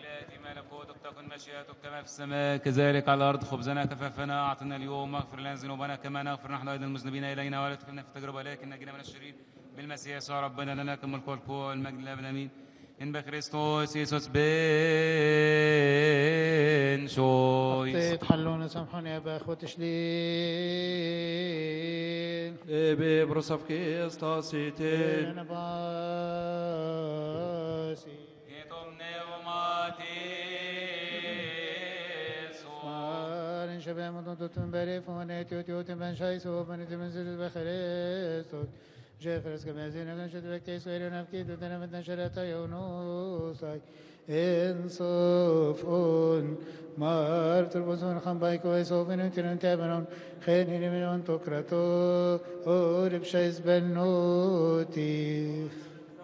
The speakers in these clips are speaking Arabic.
يأتي ملكوتك تكن مشيئتك كما في السماء كذلك على الأرض. خبزنا كفافنا أعطنا اليوم واغفر لنا ذنوبنا كما نغفر نحن أيضا المذنبين إلينا ولا تدخلنا في التجربة لكن نجينا من الشرير بالمسيح يسوع ربنا لنا كم الملك والقوة والمجد للأبد آمين. إن بخريستوس يسوس بن شويس طيب حلونا سامحوني يا باخوة شليل Ebe brosavke stasite. أنا باسي يتم نوماتيسو مارن شبه مدن بري فونيت يوتيوت من شايسو من تمنزل بخريستو جيفرس كما زين كان شد بكتي سوير نفكي دنا من شرتا يونوساي انصفون مار تربسون خمبايك ويسوفن تنون تابنون خينين من تكرتو أورب شايس بنوتي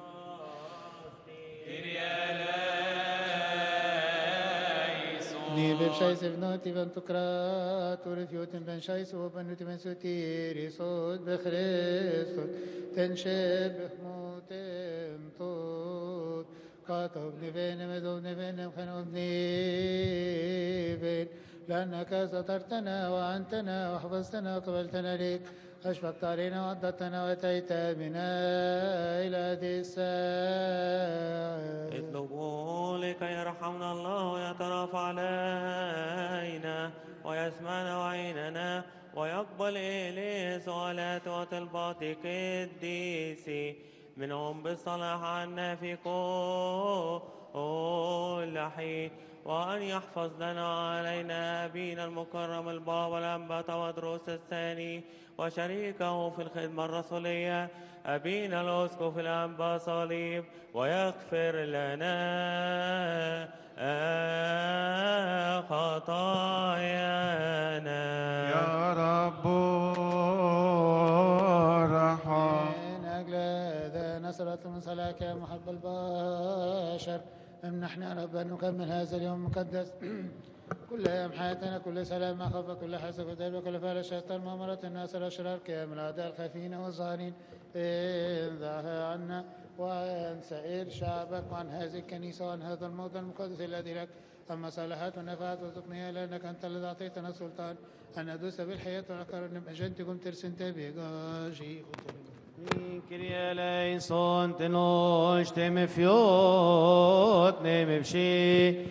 ني بشايس بنوتي بن تكرات ورفيوت بن شايس وبنوت بن سوتيري صوت بخريستوس تنشب موتم توت قاطب نفين مدوب نفين خنوب نيفين لأنك سترتنا وعنتنا وحفظتنا وقبلتنا ليك أشفقت علينا وعضتنا وأتيت بنا إلى هذه الساعة اطلبوا لكي يرحمنا الله ويترافع علينا ويسمعنا وعيننا ويقبل إليه سؤالات وطلبات قديسي منهم بالصلاح عنا في كل حين وأن يحفظ لنا علينا أبينا المكرم البابا الأنبا تودروس الثاني وشريكه في الخدمة الرسولية أبينا الأسقف الأنبا صليب ويغفر لنا خطايانا يا رب ارحم. من أجل هذا نسألك من صلاك يا محب البشر امنحنا رب أن نكمل هذا اليوم المقدس كل أيام حياتنا كل سلام ما خاف كل حسب وتاب وكل فعل الشيطان مؤامرة الناس الأشرار كامل الأعداء الخافين والظاهرين انزعها عنا وعن سائر شعبك وعن هذه الكنيسة وعن هذا الموضع المقدس الذي لك أما صالحات والنفعات والتقنية لأنك أنت الذي أعطيتنا السلطان أن ندوس بالحياة والعقار أجنتكم ترسن تبيغاشي Kyrie eleison tenos temifiot nemivshi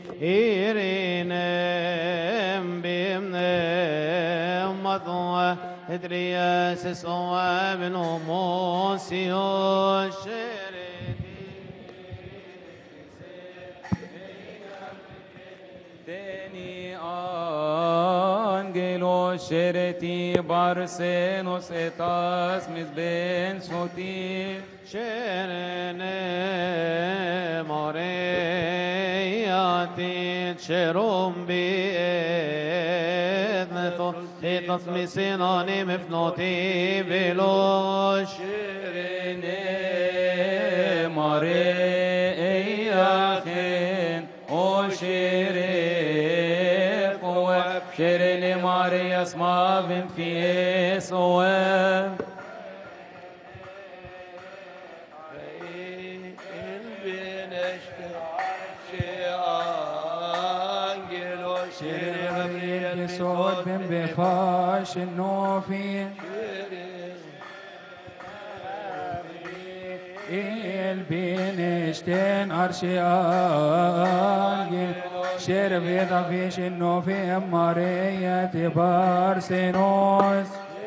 irinem bimnem matwa edrias eswa benomosio Deni angelo shereti barsenos etas mis ben soti Sherene moreyatin sherum bi etnetho etasmisin anim ifnoti velosh Şirine mare eyyahin o şire kuvve şirine mare yasmavim fiye sove صوت بن بخاش النوفي البينشتين عرشي آنجل شرب يضفيش النوفي أمارية بارسينوس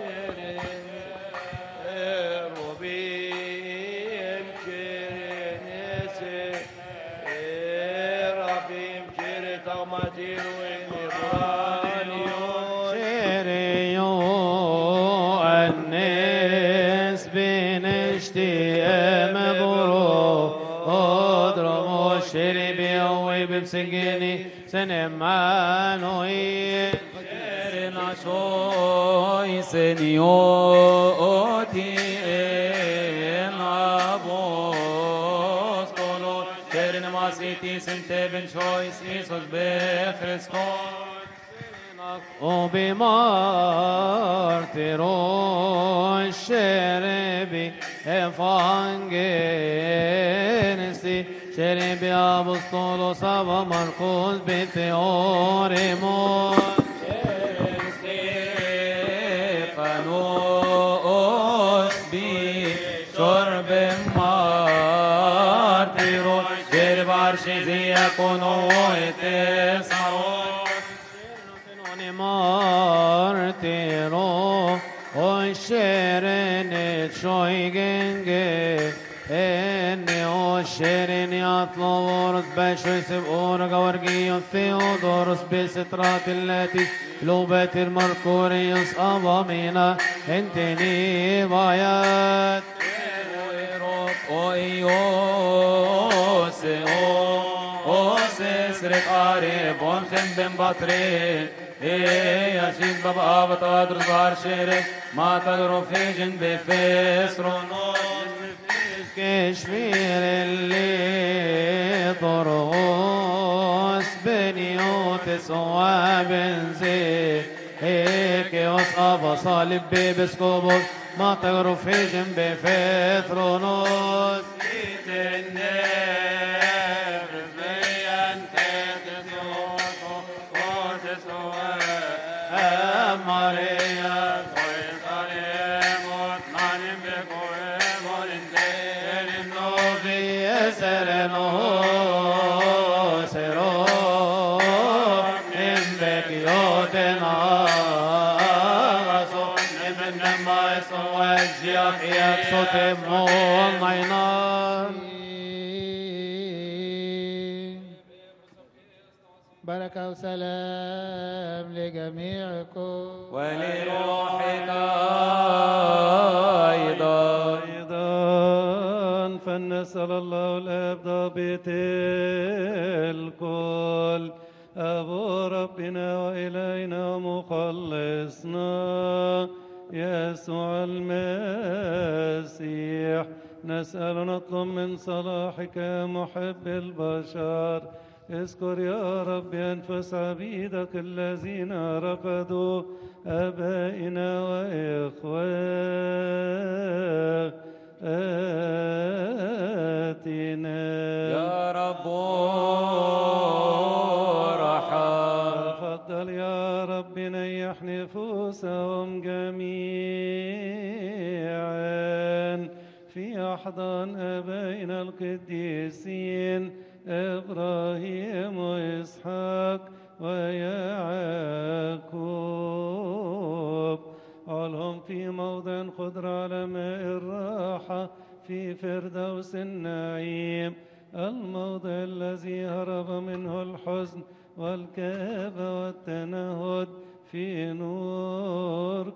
بسجني سنمانوي Erna soy senioti en apostolo Eren masiti sente ben chois Isos be Christos وبمارترون شربي افانجنسي Şeribi Apostolos Ava Marcos Beteoremos. Stefanos بشرب مارتيرو جربار شزيا كونو اتسارو Non martiro o şerene çoygenge enne o şerene atlovorus beşösüp orga orgiyon Theodorus besitrat illeti lubet المركوريوس أبامينا انتني بايات اويوس اوس سرق عارف ونخم بن بطرين يشيد بابا بطادر صار شرك ما تقروا في جنب فسرونون كشفير اللي طرغوس بنيوتس وبنزي هيك وصاب صالب ببسكوبوس ما تقروا في جنب فثرونوس ماريا سرنو سرو نمبك يوتنا غصو نمن ما يسوى الجياح يكسو تمو النينار بركة وسلام لجميعكم ولروحك أيضا أيضا فلنسأل الله الآب ضابط الكل أبو ربنا وإلهنا ومخلصنا يسوع المسيح نسأل نطلب من صلاحك يا محب البشر اذكر يا رب أنفس عبيدك الذين رفضوا آبائنا وإخواتنا يا رب رحم تفضل يا رب نيح نفوسهم جميعا في أحضان آبائنا القديسين إبراهيم وإسحاق ويعقوب علهم في موضع خضر على ماء الراحة في فردوس النعيم الموضع الذي هرب منه الحزن والكآبة والتنهد في نور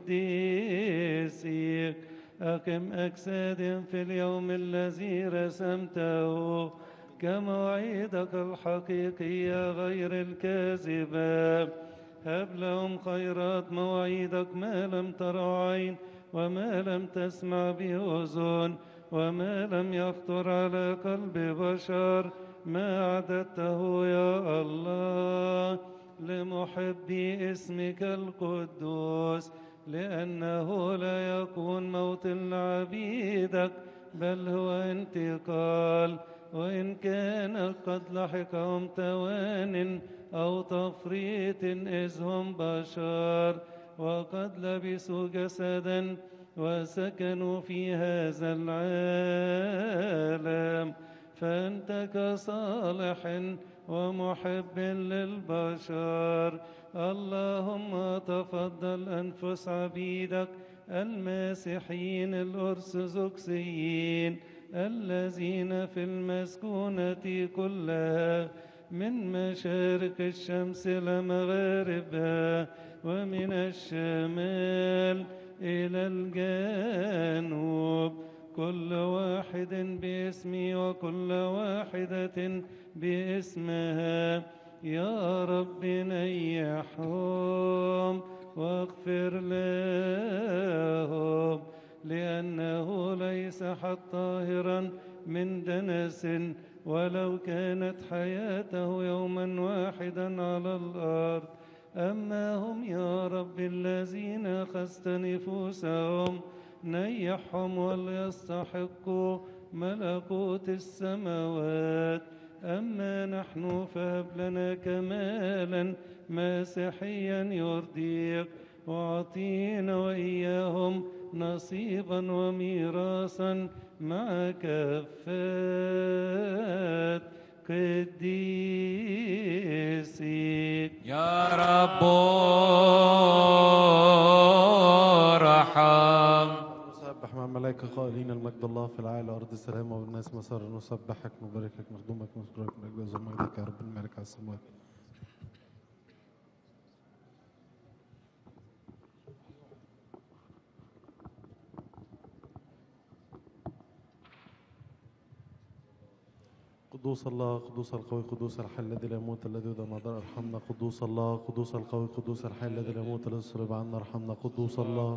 قديسك أقم أجساد في اليوم الذي رسمته كمواعيدك الحقيقية غير الكاذبة هب لهم خيرات مواعيدك ما لم تر عين وما لم تسمع به أذن وما لم يخطر على قلب بشر ما أعددته يا الله لمحبي اسمك القدوس لأنه لا يكون موت لعبيدك بل هو انتقال وإن كان قد لحقهم توان أو تفريط إذ هم بشر وقد لبسوا جسدا وسكنوا في هذا العالم فأنت كصالح ومحب للبشر اللهم تفضل أنفس عبيدك الماسحين الأرثوذكسيين الذين في المسكونة كلها من مشارق الشمس لمغاربها ومن الشمال إلى الجنوب كل واحد باسمي وكل واحدة باسمها يا رب نيحهم واغفر لهم لأنه ليس حد طاهرا من دنس ولو كانت حياته يوما واحدا على الأرض أما هم يا رب الذين أخذت نفوسهم نيحهم وليستحقوا ملكوت السماوات. أما نحن فهب لنا كمالا مسيحيا يرضيك، وأعطينا وإياهم نصيبا وميراثا مع كافات قديسيك. يا رب ارحم. نسبح مع الملائكة قائلين المجد الله في العالي أرض السلام وبالناس مسار. نسبحك نباركك نخدمك نذكرك من أجل مجدك يا رب الملك على السماوات. قدوس الله قدوس القوي قدوس الحي الذي لا يموت الذي يدعى مقدار ارحمنا. قدوس الله قدوس القوي قدوس الحي الذي لا يموت الذي صلب عنا ارحمنا. قدوس الله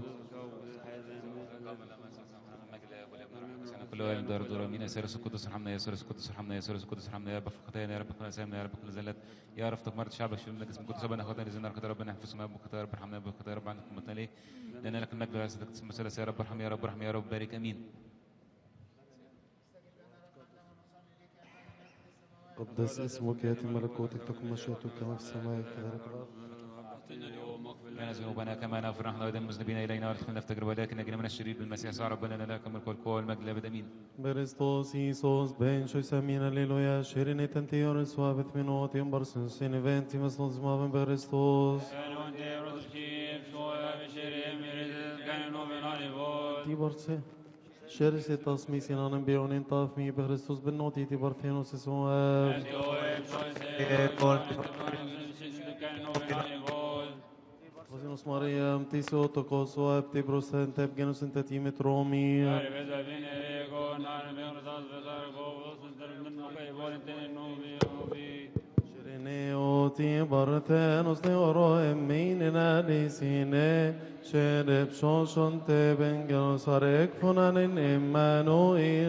كل يوم دار دور مين يسرس القدس ارحمنا، يسرس القدس ارحمنا، يسرس القدس ارحمنا، يا رب في خطايانا، يا رب كل اسامنا، يا رب كل زلات، يا رب تكمرت شعبك شو لك اسم القدس ربنا اخواتنا الذين ركض ربنا احفظهم يا رب يا رب ارحمنا، يا رب عندك امتنا ليه لان لك المجد وعزتك تسمى ثلاث. يا رب ارحم، يا رب ارحم، يا رب بارك امين. قدس اسمك ياتي ملكوتك تكن مشيئتك كما في السماء كذلك في الارض. لنا ذنوبنا كما نغفر نحن ايضا المذنبين الينا، ولا تدخلنا في تجربه ولكن نجنا من الشرير بالمسيح يسوع ربنا لنا الملك والقوه والمجد للابد امين. Kristos Iisus ben shoysamin alleluia shirine tantior suavet minoti barsen sin eventi mesnos maven Kristos. Tiborse شرسة تصميس ينان بيونين طافمي بخريستوس بالنوتي تبرثينوس سواب Βαζίνος Μαρία, μτήσιο το κόσο, επτύπρος εντεύγενος εν τετήμετ Ρώμη. Σερενέο τι παρθένος θεωρώ εμείνινα λύσινε, σερεψώσον τεβεγγενος αρέκφωναν εν Εμμανουήλ.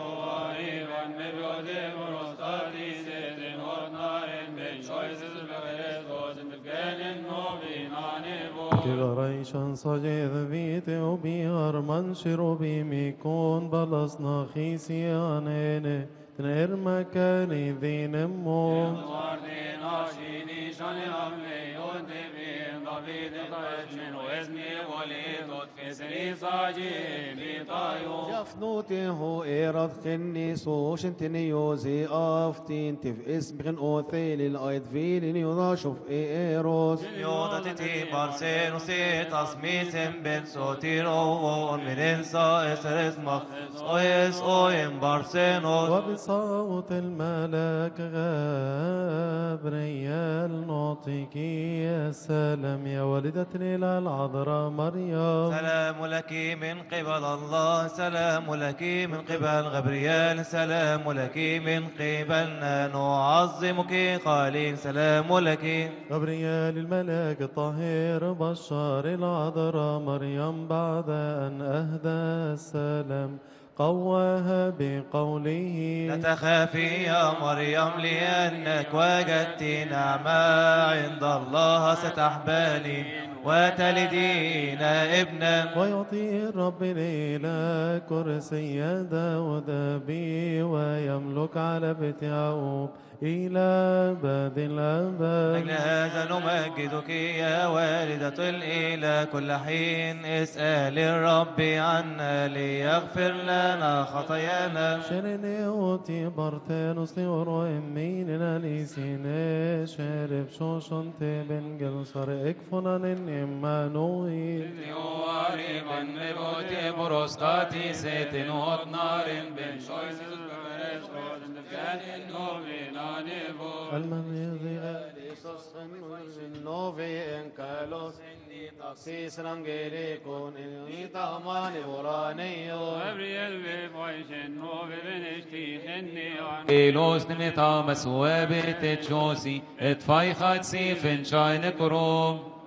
كغريشان صجيذ بيتي وبيار منشر بيميكون بلصنا خيسيانين تنير مكاني ذين امو جفنوتي هو إيراد خني سوش انتني يوزي آفتين تف اسم غن أوثيل الأيد فيلين يضاشف إيروس يوضا تتي بارسين وسي تصميس بن سوتيرو من انسا اسرس مخصوص اويس اوين بارسينوس وبصوت الملاك غابريال نعطيك يا سلام يا والدة العذراء مريم. سلام لك من قبل الله، سلام لك من قبل غبريال، سلام لك من قبلنا نعظمك قائلين سلام لك. غبريال الملاك الطاهر بشار العذراء مريم بعد أن أهدى السلام قواها بقوله لا تخافي يا مريم لأنك وجدت نعمة عند الله ستحبلي وتلدين ابنا ويعطي الرب الإله كرسي داود بي ويملك على بيت يعقوب إلى أبد الآباد. أجل هذا نمجدك يا والدة الإله كل حين اسأل الرب عنا ليغفر لنا خطايانا. شرني أوتي برثانوس نيورو إميننا ليسيني شارب شوشن تبن جلسر إكفنان إمانوئيل يواري من بوتي بروستاتي سيتن نار بن شويس المنيذي Novi en kalos inni taxis rangelikon inni tamani voraniyo إلوس نمتا مسوابة تشوسي اتفاي خاتسي فين شاين كروم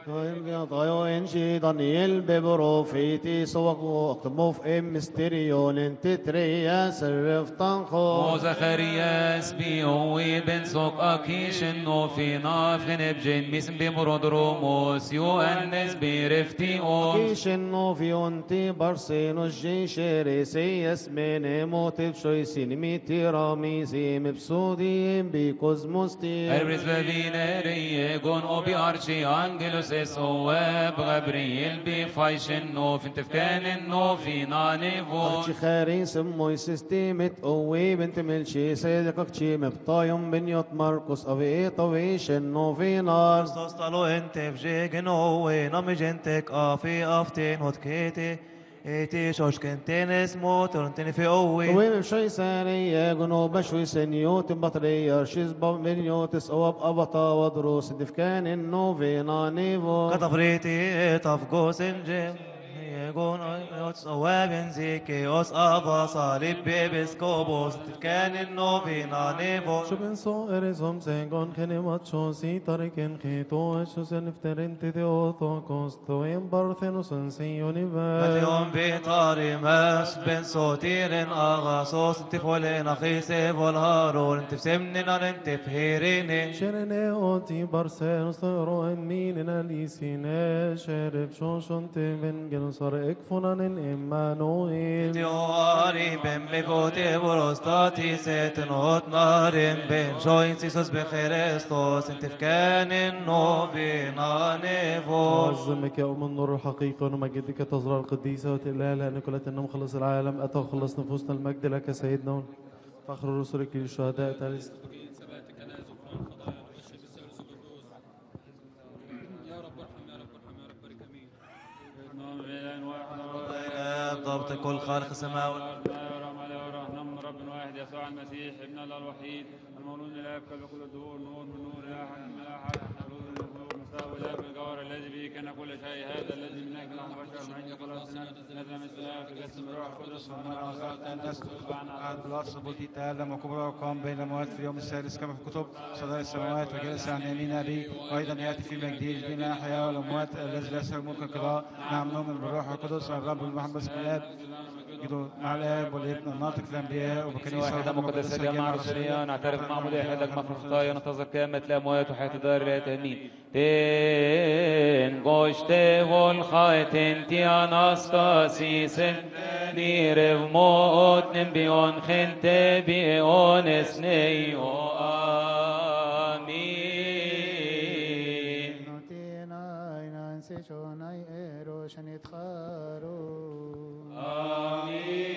انشي دانيال ببروفيتي سوق اكتموف مستريون انت تريا سرف تنخو وزخرياس بيوي بن سوق أكيش إنه في ناف غنب جن باسم بمرودروموس يؤنس برفتي كيش انه في انتي برسينو الجيش ريسي اسمين موتب شويسين ميتي راميزي مبسودين بكوزموستي البرز بفينيري جون أوبي أرشي أنجلوس إسواب غبريل بفايش إنه في انتفكان إنه في نانيفو أرشي خارين سموي سيستيمت قوي بنت ملشي سيدقك تشي مبطايم بنيوت ماركوس أفي طويش إنه في نار استوستالو انت في جيجنو نمج انتك افي افتين وتكيتي ايتي شوش كنتين اسمو ترنتين في قوي قوي بشوي سانية جنو بشوي سنيوت بطرية شيز بنيوت سواب أبطا ودروس دفكان إنه في نانيفو كتفريتي تفقو سنجي يقول صواب زيكي أس أبا صليب بيبسكوبوس كان إنه فينا نيفو شوبن سو اريزوم سيغون خنيمات شوسي تاريكن خيتو اشوس نفترين تديو ثوكوس توين بارثينوس انسيونيفر اليوم في طاري ماس بن صوتير أغاصوص انت فولين أخي سيف والهارون انت بسمننا انت فهيريني شرني اوتي بارسينوس تيرو اميننا ليسينا شرب شوشون تبن جنصر اكفونان امانويل ديواري بن بكوتي بروستاتي سيتنوت نارين بن شوين سيسوس بخريستوس انت فكان إنه فينا نيفو عظمك يا أم النور الحقيقة ونمجدك تزرع القديسة وتقلها لأن كل مخلص العالم أتى وخلص نفوسنا المجد لك سيدنا فخر رسلك للشهداء تعالى ضبط كل خالق سماوي رب واحد يسوع المسيح ابن الله الوحيد المولود من الاب قبل كل الدهور نور من نور لا احد من احد مولود من النور مساوي الاب الجوهر الذي به كان كل شيء هذا الذي من اجل نحن بشر من عند خلاصنا نزل من السماء في جسم الروح القدس ومن وصلت ان تسكت معنا عهد بلاطس بولتي تعلم وكبرى وقام بين الاموات في اليوم السادس كما في الكتب صدر السماوات وجلس عن يمين ابي وايضا ياتي في مجده يجزينا الاحياء والاموات الذي لا يسر ملك القضاء نعم نؤمن بالروح القدس الرب المحبس من الاب مع الاب والابن الناطق الانبياء وبكنيسه واحدة مقدسة جماعة رسولية نعترف مع مولى أحد لك مغفر الخطايا ننتظر قيامة الأموات وحياة الدار لا آمين تين قشته والخايتين تي أناستاسيس نيرف موت نبيون خنت بيون اسنيو آمين نوتينا ينانسي شوناي إيروشن يتخارو آمين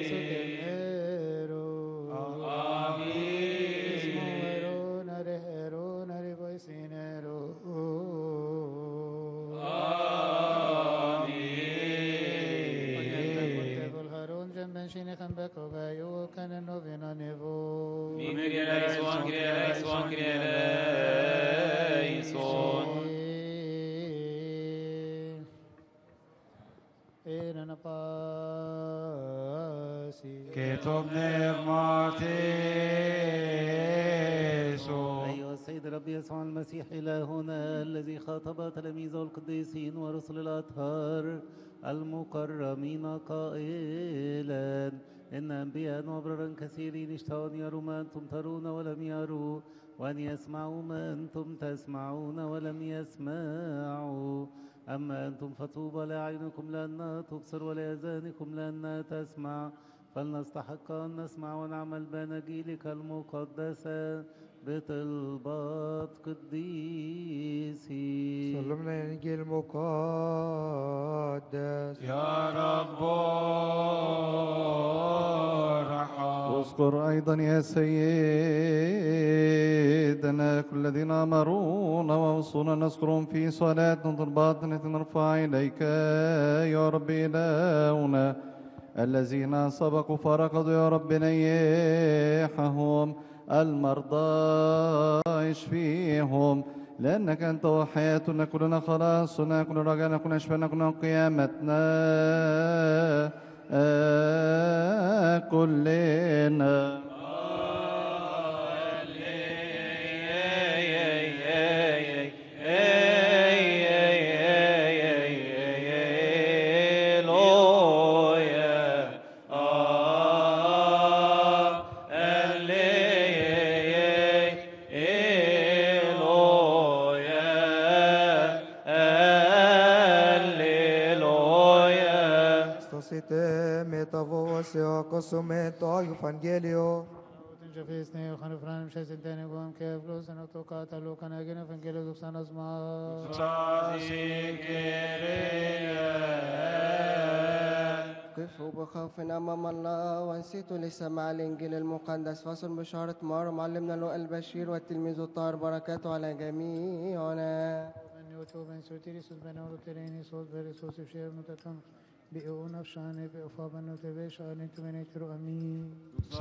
كتب نغماتيسو أيها السيد رب يسوع المسيح إلهنا الذي خاطب تلاميذه القديسين ورسل الأطهار المكرمين قائلا إن أنبياء وأبرارا كثيرين اشتهوا أن يروا ما أنتم ترون ولم يروا وأن يسمعوا ما أنتم تسمعون ولم يسمعوا أما أنتم فطوبى لأعينكم لأنها تبصر ولآذانكم لأنها تسمع فلنستحق أن نسمع ونعمل بأناجيلك المقدسة بطلبات قديسي سلمنا الإنجيل المقدس يا رب ارحم اذكر أيضا يا سيدنا كل الذين أمرونا ووصونا نذكرهم في صلاتنا طلباتنا نرفع إليك يا رب إلهنا الذين سبقوا فرقدوا يا رب نيحهم المرضى اشفيهم لأنك أنت وحياتنا كلنا خلاصنا كل رجعنا كلنا شفانا كلنا قيامتنا كلنا Sosite metavosio cosumeto evangelio. جفيسني وخنفران مش سنتين قوم كيف لو سنتو قاتلوا كان أجينا فنجلو دكسان أزمار قفوا بخوف أمام الله وانصتوا لسماع الإنجيل المقدس. فصل بشارة مار معلمنا لؤى البشير والتلميذ الطاهر بركاته على جميعنا. من يوتيوب من سوتيري سوت بنور تريني صوت بريسوس بشير متكم بيئون أفشاني بأفابا نوتبي شاني تمني ترو أمين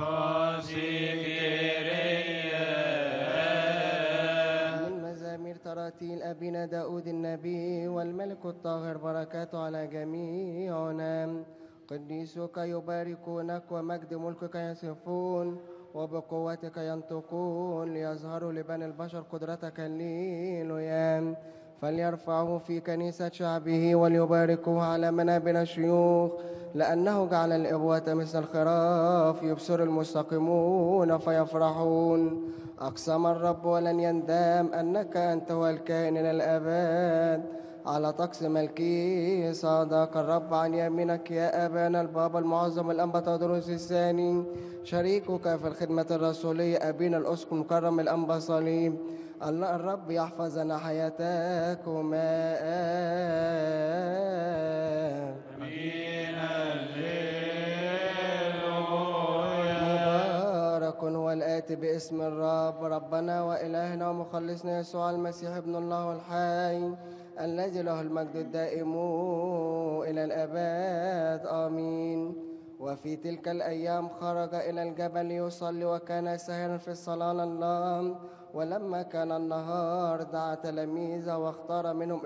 من مزامير تراتيل أبينا داود النبي والملك الطاهر بركاته على جميعنا. قديسك يباركونك ومجد ملكك يصفون وبقوتك ينطقون ليظهروا لبني البشر قدرتك الليلويا. فليرفعوه في كنيسة شعبه وليباركوه على منابر الشيوخ لأنه جعل الإبوة مثل الخراف يبصر المستقيمون فيفرحون. أقسم الرب ولن يندم أنك أنت هو الكائن إلى الأبد على طقس ملكي. صادق الرب عن يمينك يا أبانا البابا المعظم الأنبا تودروس الثاني شريكك في الخدمة الرسولية أبينا الأسقف المكرم الأنبا صليب. الله الرب يحفظنا حياتكما. مبارك هو الآتي باسم الرب ربنا وإلهنا ومخلصنا يسوع المسيح ابن الله الحي الذي له المجد الدائم إلى الأبد آمين. وفي تلك الأيام خرج إلى الجبل ليصلي وكان ساهرا في الصلاة لله. ولما كان النهار دعا تلاميذه واختار منهم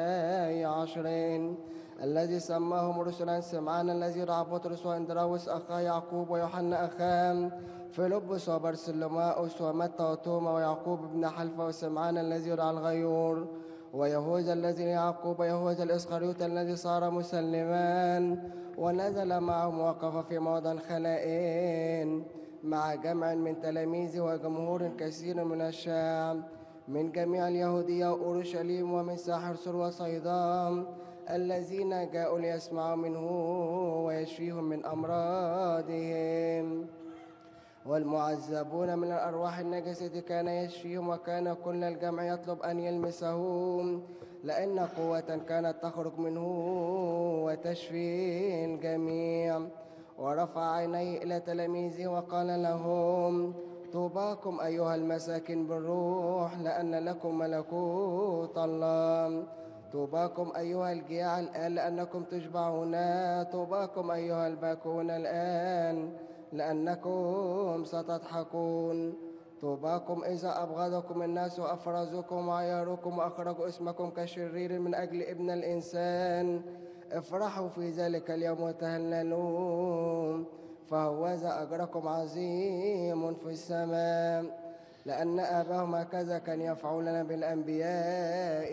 12 الذي سماهم رسلا سمعان الذي يدعى بطرس واندراوس أخا يعقوب ويوحنا أخاه فيلبس وبرسلماؤس ومتى وتوما ويعقوب بن حلفة وسمعان الذي يدعى الغيور ويهوذا الذي يعقوب ويهوذا الإسخريوط الذي صار مسلمان. ونزل معهم وقف في موضع خلائين مع جمع من تلاميذه وجمهور كثير من الشعب من جميع اليهودية وأورشليم ومن ساحر سور وصيدام الذين جاءوا ليسمعوا منه ويشفيهم من أمراضهم. والمعذبون من الأرواح النجسة كان يشفيهم وكان كل الجمع يطلب أن يلمسهم لأن قوة كانت تخرج منه وتشفي الجميع. ورفع عينيه إلى تلاميذه وقال لهم طوباكم أيها المساكين بالروح لأن لكم ملكوت الله. طوباكم أيها الجياع الآن لأنكم تشبعون. طوباكم أيها الباكون الآن لأنكم ستضحكون. طوباكم إذا أبغضكم الناس وأفرزوكم وعياروكم وأخرجوا اسمكم كشرير من أجل ابن الإنسان. افرحوا في ذلك اليوم وتهللوا فهوذا أجركم عظيم في السماء لأن آباهم هكذا كان يفعلون بالأنبياء.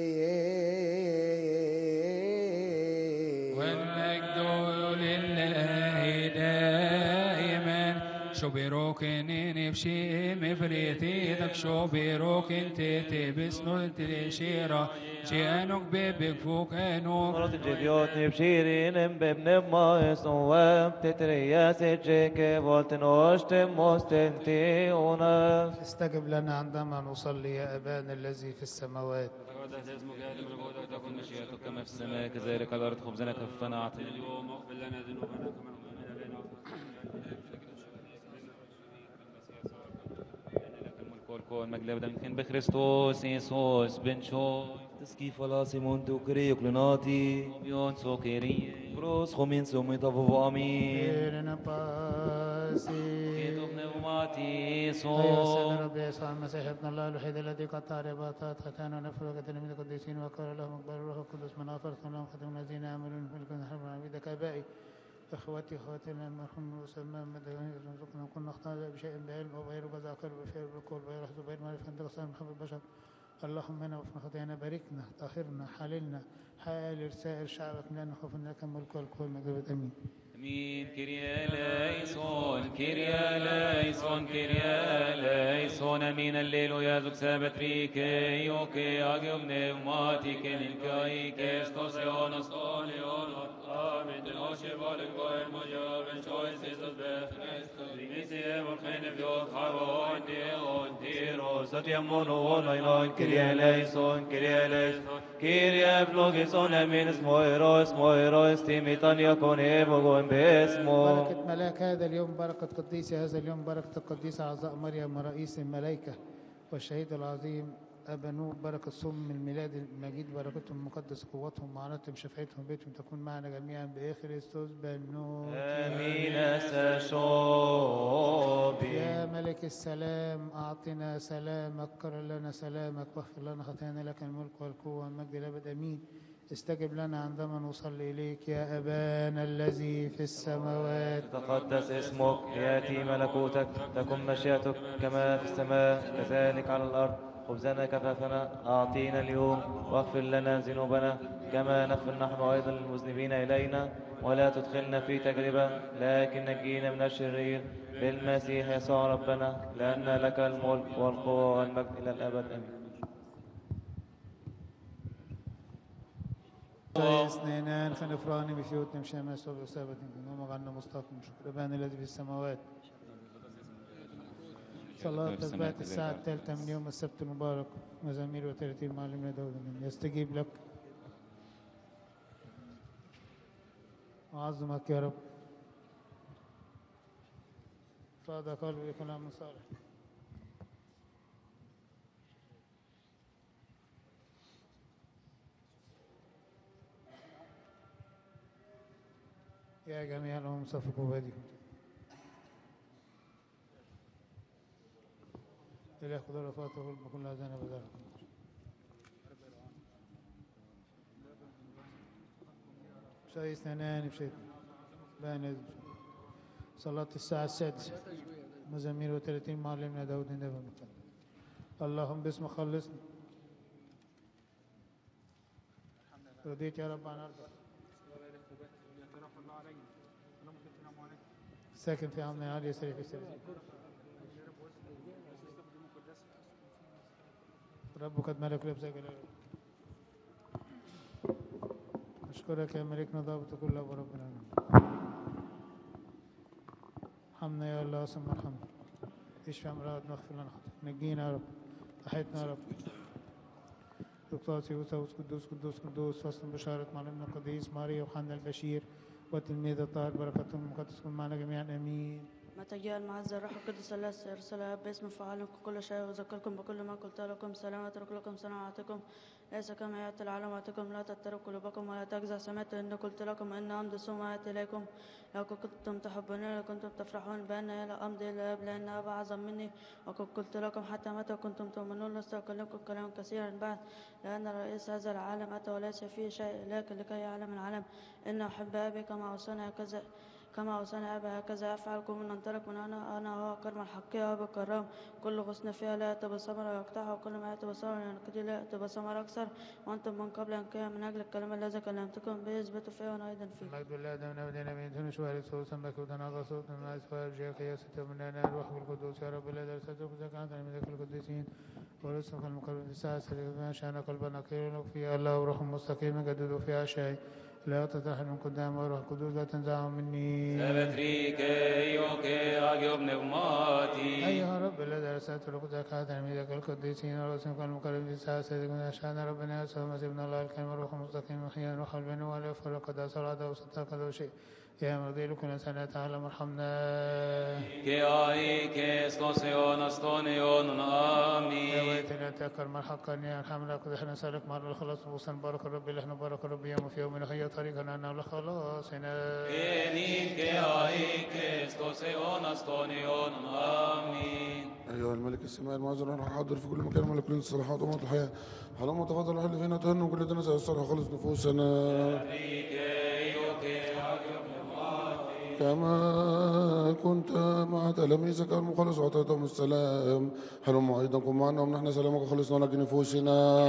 والمجد لله دائما شبيروك نفشي مفريتي دك شبيروك انت تبسنو تلشيرا جيانوك بيبك فوق انوك مرات الجديوت نبشيرين بابن ما يسوام تترياس جيك فولتنوش تموستنتيونا. استجب لنا عندما نصلي يا أبانا الذي في السماوات. تقدس اسمك يأتي ملكوتك تكن مشيئتك كما في السماء كذلك على الأرض. خبزنا كفنا أعطنا اليوم واغفر لنا ذنوبنا كما نغفر لنا والكون مجد أبدا من بخريستوس يسوس بن شوي تسكي فلاسي مونتو كريو كلوناتي بيون سوكيري بروس خمين سومي طفو امين إيرنا باسي كيتو بنوماتي أيها صوت السيد رب يسوع المسيح ابن الله الوحيد الذي قطع رباطات ختانا ونفر وكتلميذ القديسين وقال لهم اقبلوا الروح القدس من أفرتم لهم ختم الذين يعملون في الكون حرب عبيدك آبائي إخوتي خواتنا المرحوم وسمام مدعوني رزقنا كنا نختار بشيء بعلم وغير بذاكر بفعل بالقول بغير حسب غير معرفة أنت غسان محب البشر. اللهم انا وفنا خطايانا باركنا طهرنا حللنا حال سائر شعبك لأن خوفنا لك الملك والقوة والمجد امين. امين. كيريا ليسون كيريا ليسون كيريا ليسون امين. الليل يا زوج سابتريك يوكي اجيوم نوماتيك نيكاي كستوسيونوس اوليون امين. دلوشي Katholic boy, Mojo, and choices of death, Vinicius, Volcano, Fjord, Haro, and Tiro, Satiamono, Lainon, Kyrie eleison, Kyrie eleison, Kyrie ephlogisson, Eminis, Moiros, Timitania, Conevo, Goembesmo. بركة ملاك هذا اليوم، بركة قديس هذا اليوم، بركة القديسة عذراء مريم رئيس الملائكة والشهيد العظيم أبا نوح، بركة صم الميلاد المجيد، بركتهم المقدس، قوتهم معونتهم شفاعتهم بيتهم تكون معنا جميعا بخريستوس بنوت. آمين سشوبي. يا ملك السلام أعطنا سلامك، كرر لنا سلامك، واغفر لنا خطايانا، لك الملك والقوة والمجد الأبد آمين. استجب لنا عندما نصلي إليك يا أبانا الذي في السماوات. تقدس اسمك، يأتي ملكوتك، تكن مشيئتك كما في السماء كذلك على الأرض. خبزنا كفافنا أعطينا اليوم، واغفر لنا ذنوبنا كما نغفر نحن أيضا للمذنبين إلينا، ولا تدخلنا في تجربة لكن نجينا من الشرير، بالمسيح يسوع ربنا، لأن لك الملك والقوة والمجد إلى الأبد آمين. اثنين خنفراني بفيوت نمشي ما سوف يسابت نكون غنى مستقيم شكر أبانا الذي في السماوات. صلاة تسبيحة الساعة الثالثة من يوم السبت المبارك، مزامير وترتيل معلمنا داود يستجيب لك وعظمك يا رب. فاض قلبي كلام صالح. يا جميع الأمم صفقوا بهديكم. إلى خضر رفاته بكل أذان بداركم. شيء اثنان بشيء بان صلاة الساعة السادسة، مزامير وترتيل معلمنا داود النبي المقدس. اللهم باسم خلصنا. رضيت يا رب عن أرضك، ساكن في عمنا عالية سريع في السريع. رب قد ملك لبسك جلاله. أشكرك يا ملكنا ضابط كل أبو ربنا. ارحمنا يا الله ثم ارحمنا. اشفي أمراضنا، اغفر لنا خطايانا، نجينا يا رب، أحيتنا يا رب. دكتور سيوسوس قدوس قدوس قدوس. فصل بشارة معلمنا القديس ماريا يوحنا البشير والتلميذ الطاهر، بركاتهم المقدس تكون معنا جميعا آمين. متى جاء المعز الروح القدس الذي يرسل باسم فعلكم كل شيء، وذكركم بكل ما قلت لكم. سلام أترك لكم، سلام أعطيكم، ليس كما يأتي العالم أعطيكم. لا تضطرب قلوبكم ولا تجزع. سمعت أن قلت لكم أن أمضي ثم آتي إليكم. لو كنتم تحبونني لكنتم تفرحون بأن أمضي إلى الآب، لأن أب أعظم مني. وقد قلت لكم حتى متى كنتم تؤمنون. لست أكلمكم كلاما كثيرا بعد، لأن رئيس هذا العالم أتى وليس فيه شيء، لكن لكي يعلم العالم أن أحب أبي كما أوصاني أبي هكذا أفعل. كن ننطلق من أنا هو كرم الحقيقة وبالكرام. كل غصن فيها لا يأتي بثمر ويقطعها، وكل ما يأتي بثمر ينقضي لا يأتي بثمر أكثر. وأنتم من قبل أن كان من أجل الكلام الذي كلمتكم به اثبتوا فيه وأنا أيضا فيه. المجد لله دائما أبدا آمين. ثم شوال صوت سمك وتناغى صوت من أسفار جاك يا ستة من أنا الروح القدوس يا رب لا درستك زكاة من ذكر القديسين ورسلك المقربين. الساعة سليمان شأن قلبنا خير فيها الله وروح مستقيم جدد فيها شيء. لا تتحل من قدام وروح القدوس لا تنزعه مني. سبتريك يوكي أجيب نغماتي. أيها رب لا درستك زكاة من ذكر القديسين ورسلك المقربين. الساعة سليمان شأن ربنا يسوع مسيح ابن الله الكلمة الروح المستقيم وحيا روح البن ولا يفرق قداس العدى وصدق كل شيء. يا مرضي لكل سنة تعالى ارحمنا. كي آي كي اسكوسيون استونيون آمين. يا ويتنا تكرم الحق أن يرحمنا. قد احنا نسألك مع الخلاص وصل بارك الرب اللي احنا بارك الرب يوم في يوم نحيا طريقنا أنه لخلاصنا. كي آي كي اسكوسيون استونيون آمين. أيها الملك السماء المعزر نحن حاضر في كل مكان ملك كل الصلاحات وموت الحياة. حلم تفضل الحل فينا تهنوا كل دنس الصالح خلص نفوسنا. كما كنت مع تلاميذك المخلص وأعطيتهم السلام، هلم أيضا كن معنا ونحن سلامك خلصنا لك نفوسنا.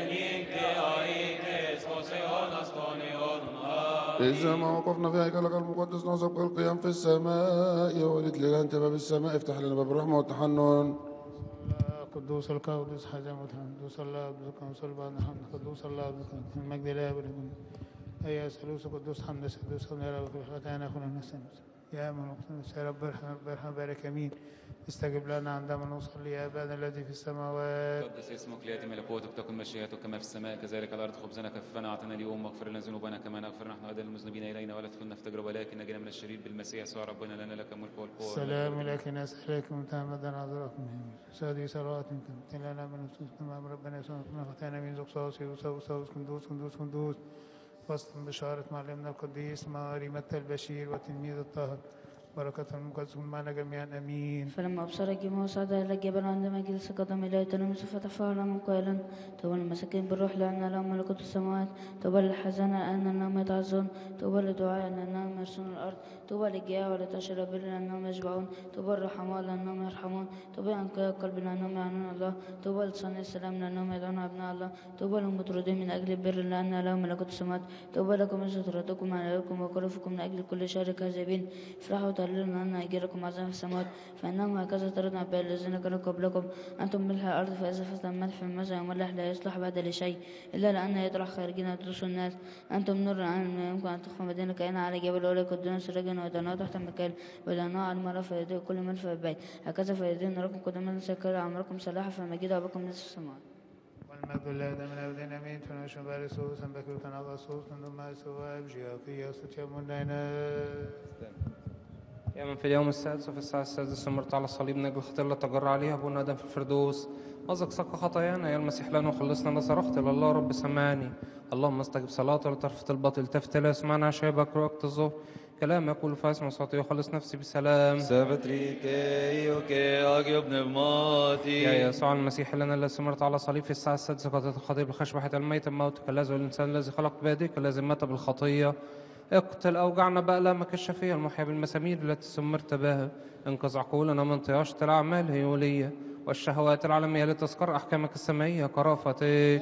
إذا ما وقفنا في هيكلك المقدس نصب القيام في السماء، يا ولد لله أنت باب السماء، افتح لنا باب الرحمة والتحنن. قدوس القدوس حجم قدوس الله قدوس بعد قدوس الله المجد لا يبلغ. يا ثالوث قدوس حمد سدوس خلنا يا رب كل خطايانا كنا نحسن يا من وقتنا يا رب ارحم بارك امين استجب لنا عندما نصلي يا ابانا الذي في السماوات قدس اسمك ليأتي ملكوتك تكن مشيئتك كما في السماء كذلك على الارض خبزنا كفنا اعطنا اليوم واغفر لنا ذنوبنا كما نغفر نحن ايضا المذنبين الينا ولا تدخلنا في تجربه ولكن نجنا من الشرير بالمسيح يسوع ربنا لنا لك الملك والقوه السلام لك نسألكم متعمدا عذراكم سادي صلواتكم لنا من نصوصنا ربنا يسوع خطايانا من زقصاصي وسوس كندوس فصل بشارة معلمنا القديس ماري متى البشير وتلميذ الطاهر بركة المقدس معنا جميعا امين. فلما ابصر الجميع صعد الى الجبل عندما جلس قدم اليه تلاميذه فتفاعل قائلا طوبى للمساكين بالروح لان لهم ملكوت السماوات طوبى للحزانة لان انهم يتعزون طوبى للدعاء لانهم يرثون الارض طوبى للجياع والعطاش البر لانهم يشبعون طوبى للرحماء لانهم يرحمون طوبى لانقياء القلب لانهم يعنون الله طوبى لصانعي السلام لانهم يدعون ابناء الله طوبى للمطردين من اجل البر لان لهم ملكوت السماوات طوبى لكم ان ستردكم عليكم وكرفكم من اجل كل شر كاذبين افرحوا وتهللوا أن أجركم عظيم في السماوات فإنهم هكذا طردنا أباء الذين كانوا قبلكم أنتم ملح الأرض فإذا فسد الملح فماذا يملح لا يصلح بعد لشيء إلا لأن يطرح خارجين يدرسوا الناس أنتم نور العالم لا يمكن أن تخفى مدينة كائنة على جبل ولا يقدون سراجا ويدانوها تحت المكان ودانوها على المرة فيديه كل من فيبين هكذا فيدين نراكم قدما سكر عمركم صلاحا فمجيد أباكم نصف السماوات والمجد لله من أبدين أمين فنشن بارسوس أنبكر تنغصوس ندم سواب جياقيا ستيمون لنا يا من في اليوم السادس وفي الساعة السادسة مرت على الصليب نجل الخطية التي تجرى عليها أبونا آدم في الفردوس أزق سق خطايانا يا المسيح لنا وخلصنا لصرخت إلى الله رب سمعني اللهم استجب صلاتي ولا ترفض الباطل تفت لا يسمعنا شيبك وقت الظهر كلام يقول فاسمع صوتي وخلص نفسي بسلام يا يسوع المسيح لنا الذي مرت على الصليب في الساعة السادسة قد تخاطب بخشبة الميت الموت كالذي الإنسان الذي خلق بيديك الذي مات بالخطية اقتل أوجعنا بألامك الشفية المحيا بالمسامير التي سمرت بها انقذ عقولنا من طياشة الأعمال هيولية والشهوات العالمية لتذكر أحكامك السمائية كرافتك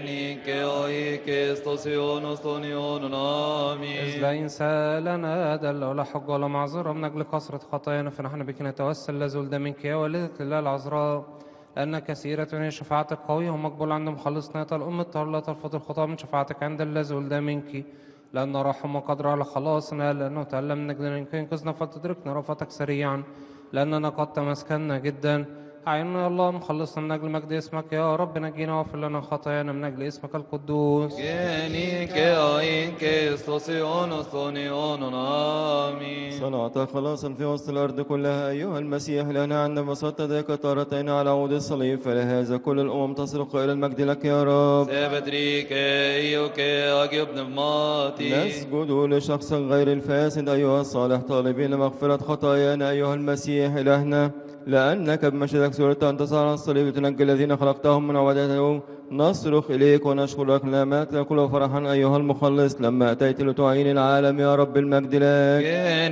إذ لا إنسان لنا دل ولا حج ولا معذرة من أجل كثرة خطايانا فنحن بك نتوسل لا زلد منك يا والدة الله العذراء لأن كثيرة هي شفاعتك قوية ومقبول عند مخلصنا الأم الطاهرة لا ترفض الخطاة من شفاعتك عند الله زلد منك لأن رحم وقدر على خلاصنا لأنه تعلم نجدنا إن ينقذنا فتدركنا رفتك سريعا لأننا قد تمسكنا جدا أعيننا يا الله مخلصنا من أجل مجد اسمك يا رب نجينا واغفر لنا خطايانا من أجل اسمك القدوس صنعت خلاصا في وسط الأرض كلها أيها المسيح لنا عندما بسطت يديك طارتين على عود الصليب فلهذا كل الأمم تصرخ إلى المجد لك يا رب نسجد لشخص غير الفاسد أيها الصالح طالبين مغفرة خطايانا أيها المسيح إلهنا لأنك بمشيئتك سررت أن تصعد على الصليب تنجي الذين خلقتهم من عبادتهم نصرخ إليك ونشكرك لما تأكل فرحا أيها المخلص لما أتيت لتعين العالم يا رب المجد لك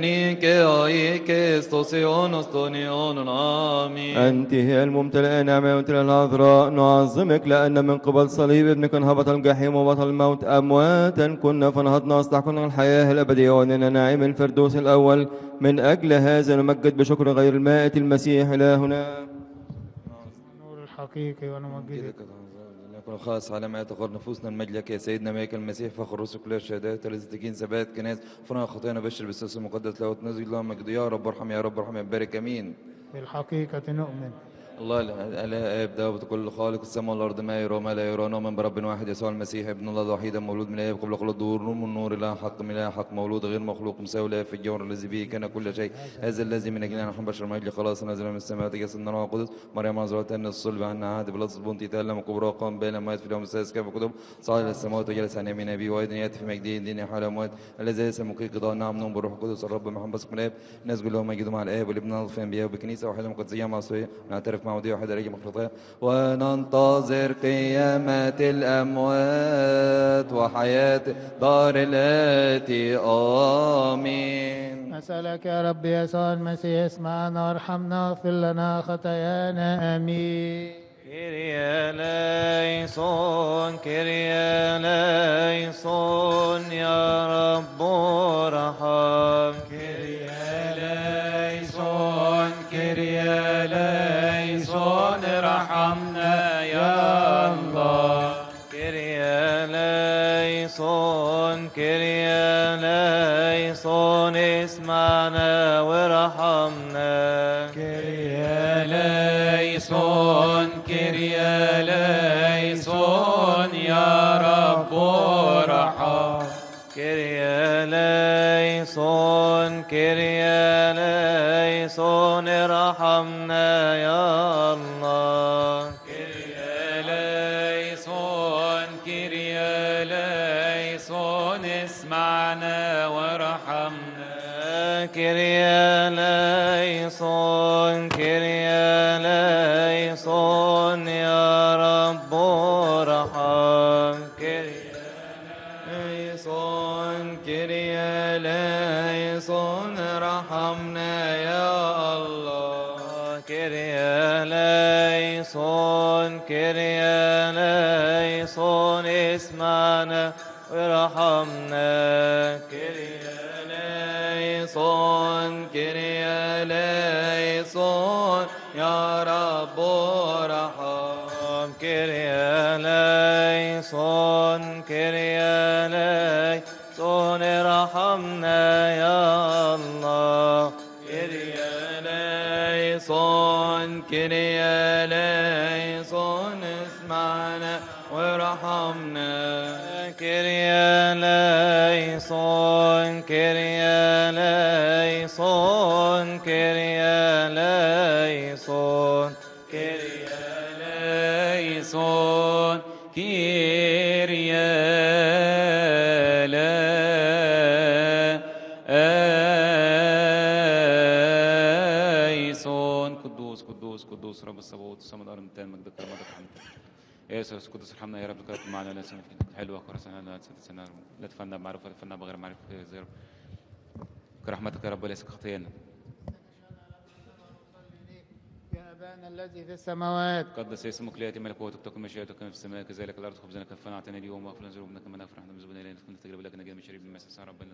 أنت هي الممتلئة نعمة وممتلئة العذراء نعظمك لأن من قبل صليب ابنك انهبط الجحيم وبطل الموت أمواتا كنا فنهضنا أصلح كنا الحياة الأبدية وأننا نعيم الفردوس الأول من أجل هذا نمجد بشكر غير المائت المسيح إلهنا نور الحقيقي ونمجدك نكون خاص على ما يتغر نفوسنا المجد لك يا سيدنا ملك المسيح فخر رسل كل الشهادات الذين ثبات كناس فرنا خطايانا بشر بالسلسل المقدس له وتنزل اللهم مجد يا رب ارحم يا رب ارحم بارك امين بالحقيقة نؤمن الله لا ابدا بكل خالق السماء والارض ما يرى وما لا يرى نؤمن برب واحد يسوع المسيح ابن الله الوحيد مولود من الاب قبل خلق الدهور نور من نور اله حق من اله حق مولود غير مخلوق مساوي له في الجوهر الذي به كان كل شيء هذا الذي من اجلنا نحن بشر من اجل خلاص نزل من السماء تجسد النار القدس مريم عذراء ان الصلب عنا عهد بلطس بنتي تألم كبرى قام بين الاموات في اليوم السادس كيف كتب صعد الى السماوات وجلس عن يمين ابي وايضا ياتي في مجده دين حال الاموات الذي ليس مقيم قضاء نعم نوم بالروح القدس الرب محمد بسم الاب نسجد له مجد مع الاب والابن والروح الانبياء وبكنيسه واحده مقدسيه معصيه نعترف مع وديه واحده رجل وننتظر قيامة الأموات وحياة دار الآتي آمين نسألك يا رب يسوع المسيح اسمعنا وارحمنا واغفر لنا خطايانا آمين كيريا ليسون كيريا ليسون يا رب ارحم كيريا ليسون كيريا ليسون ارحمنا يا الله كيريا ليسون كيريا ليسون اسمعنا وارحمنا كريا ليسون كريا ليسون يا رب ارحم كريا ليسون كريا ليسون ارحمنا يا الله كريا ليسون اسمعنا وارحمنا كريا ليسون يا رب ارحم كريا ليسون ارحمنا يا الله كريا ليسون اسمعنا وارحمنا كريا ليسون يا رب ارحم كريا ليسون ارحمنا يا الله كريا ليسون اسمعنا وارحمنا كريا ليسون قدوس رب الصبوت الصمد الارض التام مجدك رحمتك حمدك يا يسوع قدوس ارحمنا يا رب كرت معنا لا سنة حلوه كرسنا لا تفنى بمعروف ولا تفنى بغير معروف يا رب كرحمتك يا رب وليس خطيئنا يا أبانا الذي في السماوات قدس اسمك ليأتي ملكوتك تكن مشيئتك كما في السماء كذلك الأرض خبزنا كفنا أعطنا اليوم واغفر لنا ذنوبنا كما نغفر نحن المذنبين إلينا كنا تجرب لكن نجينا من شرير المسيح ربنا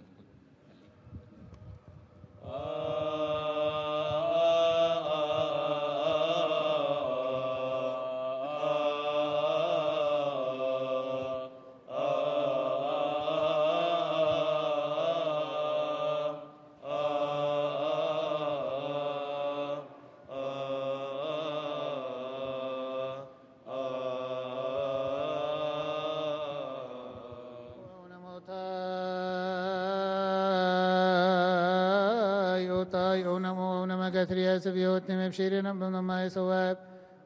سبيوتنا مبشرين بما يسواب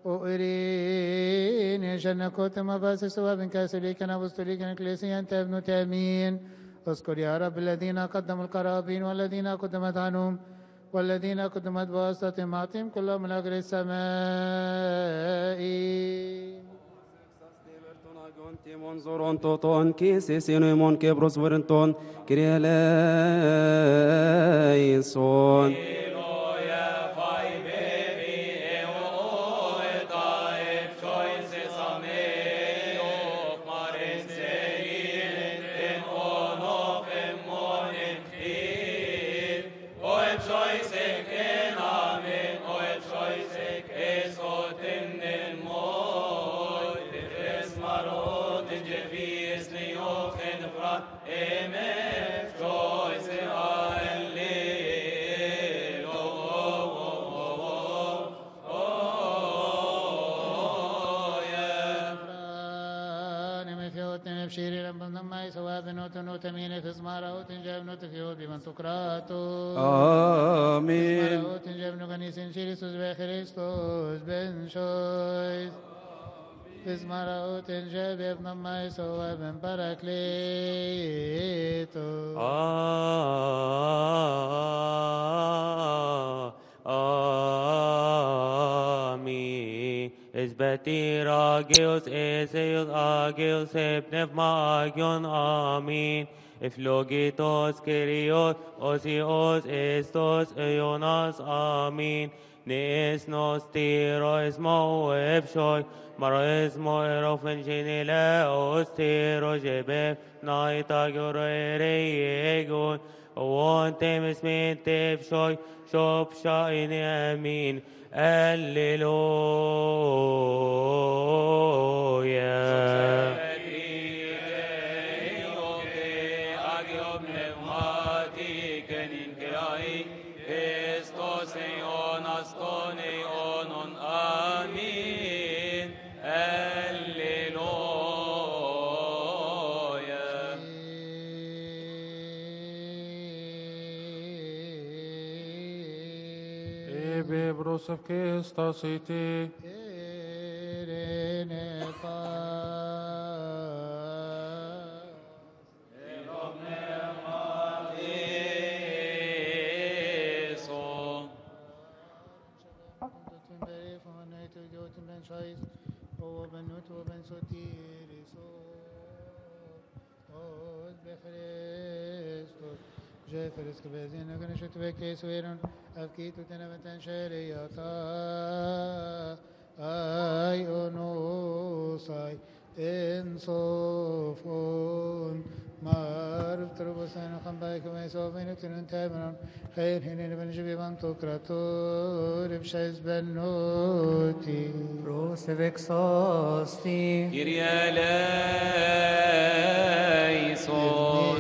وإرين يشن كوتما باس سواب كاسليكنا بستليكنا كليسيا تابن تامين اذكر يا رب الذين قدموا القرابين والذين قدمت عنهم والذين قدمت بواسطة معطيهم كلهم من أجل السماء منظورون توتون كيسي سينومون كبروس ورنتون كرياليسون تمين في اسماره تنجاب نوتفيود بمن تكراتو آمين تنجاب نغنيس شيريسوس بخريستوس بن شويس في اسماره تنجاب ابن مايسو بن باراكليتو آمين اسبتي راجيوس اسيوس اجيوس ابنفماجيون آمين افلوجيتوس كيريوس اوسيوس استوس ايوناس آمين نيسنوس تيروس موهب شوي مريز مويروفن جينيلا اوستيرو جبف نايتا جوريريجون وانتم اسمين تفشوي شوب شايني امين هللويا ti kenin kerai, Christos eion aston eionon, amin, alleluia. Ebe brosef Christos iti. Irene pa. Jefferis kvezin agneshet vekes veron avkitu tenavatan sheriyata ay onusay insofun marv turbusan khambay kama sofin tunun tabaran khair hinin ben jiban tukratur bshays benoti Prosevexosti Kyrie eleison.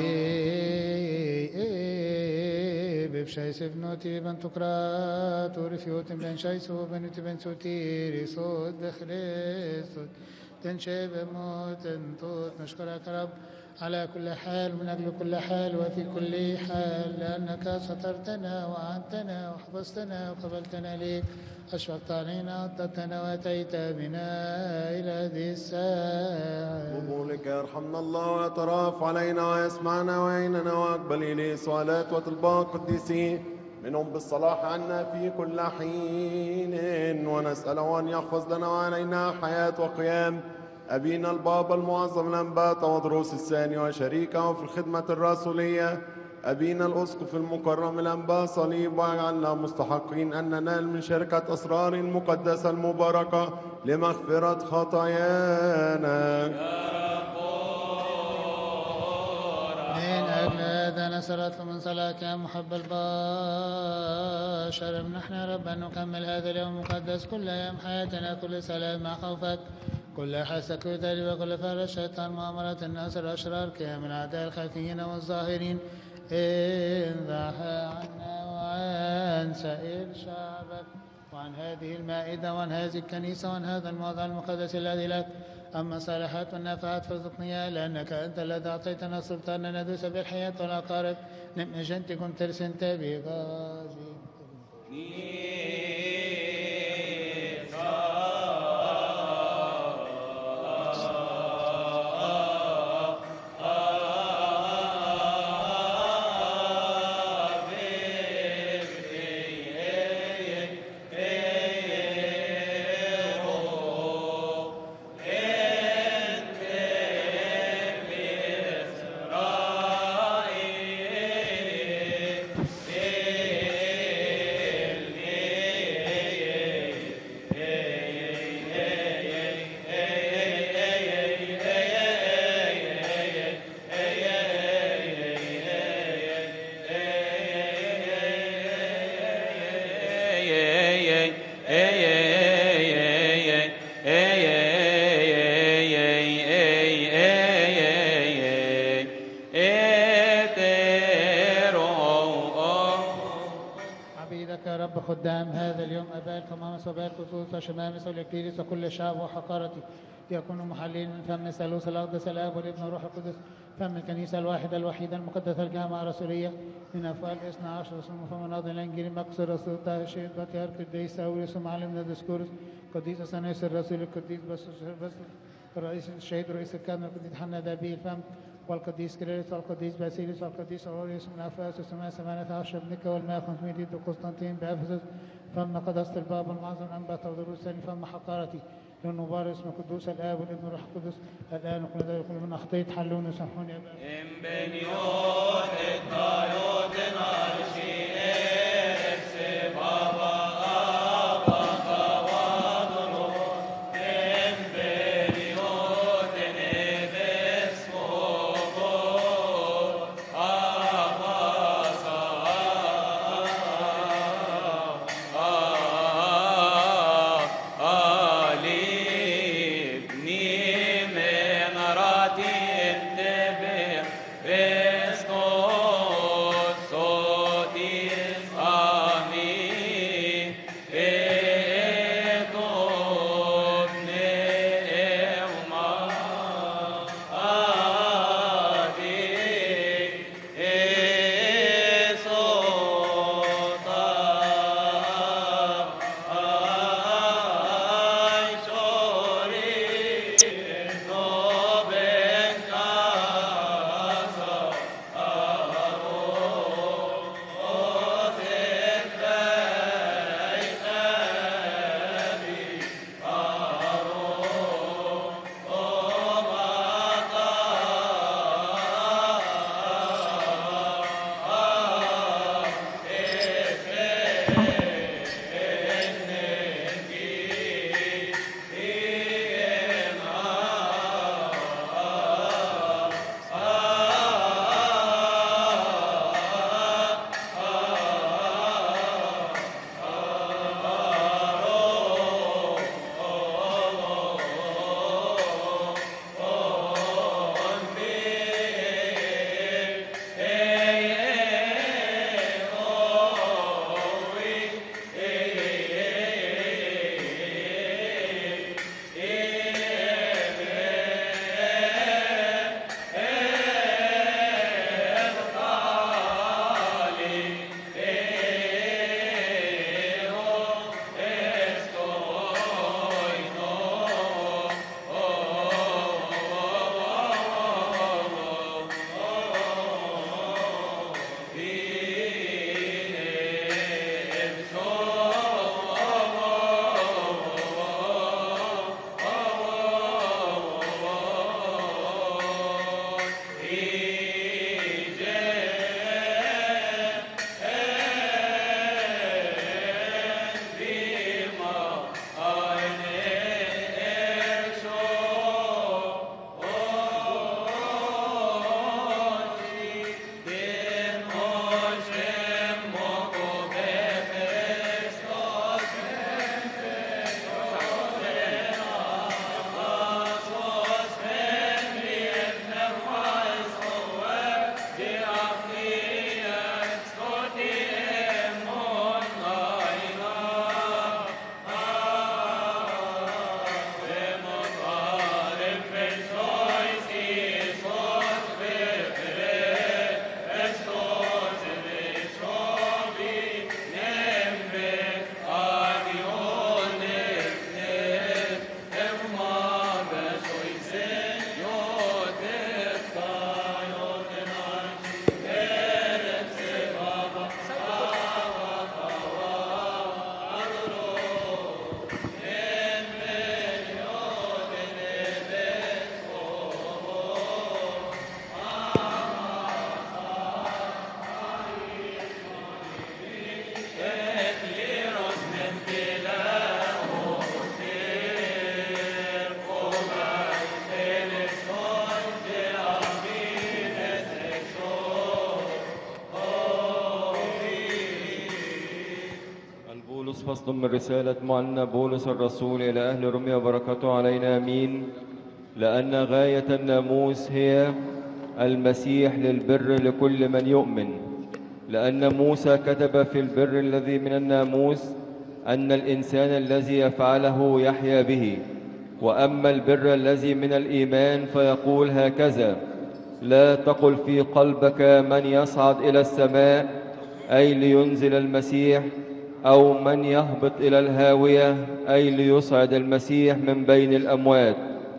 شايس ابنوتي بن تقرات ورفيوت بن شايس وبنوتي بن سوتيري صوت بخليصوت تنشب موت انطوت نشكرك رب على كل حال من أجل كل حال وفي كل حال لأنك سترتنا وعنتنا وحفظتنا وقبلتنا ليك أشفقت علينا أعطتنا وأتيت بنا إلى هذه الساعة. قبولك يرحمنا الله ويتراف علينا ويسمعنا ويعيننا وأقبل إليه سؤالات وطلبات قديسين منهم بالصلاح عنا في كل حين ونسأله أن يحفظ لنا وعلينا حياة وقيام أبينا البابا المعظم الأنبا تودروس الثاني وشريكه في الخدمة الرسولية أبينا الأسقف المكرم الأنبا صليب واجعلنا مستحقين أن ننال من شركة أسرار المقدسة المباركة لمغفرة خطايانا. من أجل هذا نسألك من صلاك يا محب البشر نحن يا رب أن نكمل هذا اليوم المقدس كل أيام حياتنا كل سلام مع خوفك كل حسك وذل وكل فعل الشيطان مؤامرة الناس الأشرار كيام الأعداء الخفيين والظاهرين انزح عنا وعن سائر شعبك وعن هذه المائدة وعن هذه الكنيسة وعن هذا الموضع المقدس الذي لك أما صالحات والنافعات فارزقني لأنك أنت الذي أعطيتنا سلطان أن ندوس بالحياة والأقارب نم جنتكم ترسنت بغاجي خدام هذا اليوم أباء القمامس وأباء الخصوص وشمامس والإكليريس وكل الشعب وحقارتي يكونوا محلين من فم الثالوث الأقدس الآب والابن والروح القدس فم الكنيسة الواحدة الوحيدة المقدسة الجامعة الرسولية من أفعال 12 رسول فم ناضي الإنجيل مقص الرسول طه الشهيد بطيار قديس أوليس معلمنا ديسكورس قديس سنيس الرسول القديس بس الرئيس الشهيد رئيس الكهنة القديس حنا دابي الفم والقديس كيرلس والقديس باسيليس والقديس أوريوس من أفاسس وما 18 بنكة والماء 500 ضد قسطنطين بأفسس فم قداسة البابا المعظم أنبا تودروس الثاني فم حقارتي للنبار اسم قدوس الآب والابن والروح القدس الآن وكل ذلك من أخطيت حلوني وسامحوني يا بابا. إمبنيوت الطيوت نارشي إرسي بابا Christos فصل من رسالة معلنا بولس الرسول إلى أهل روميا وبركاته علينا آمين. لأن غاية الناموس هي المسيح للبر لكل من يؤمن، لأن موسى كتب في البر الذي من الناموس أن الإنسان الذي يفعله يحيا به، وأما البر الذي من الإيمان فيقول هكذا: لا تقل في قلبك من يصعد إلى السماء، أي لينزل المسيح، أو من يهبط إلى الهاوية، أي ليصعد المسيح من بين الأموات.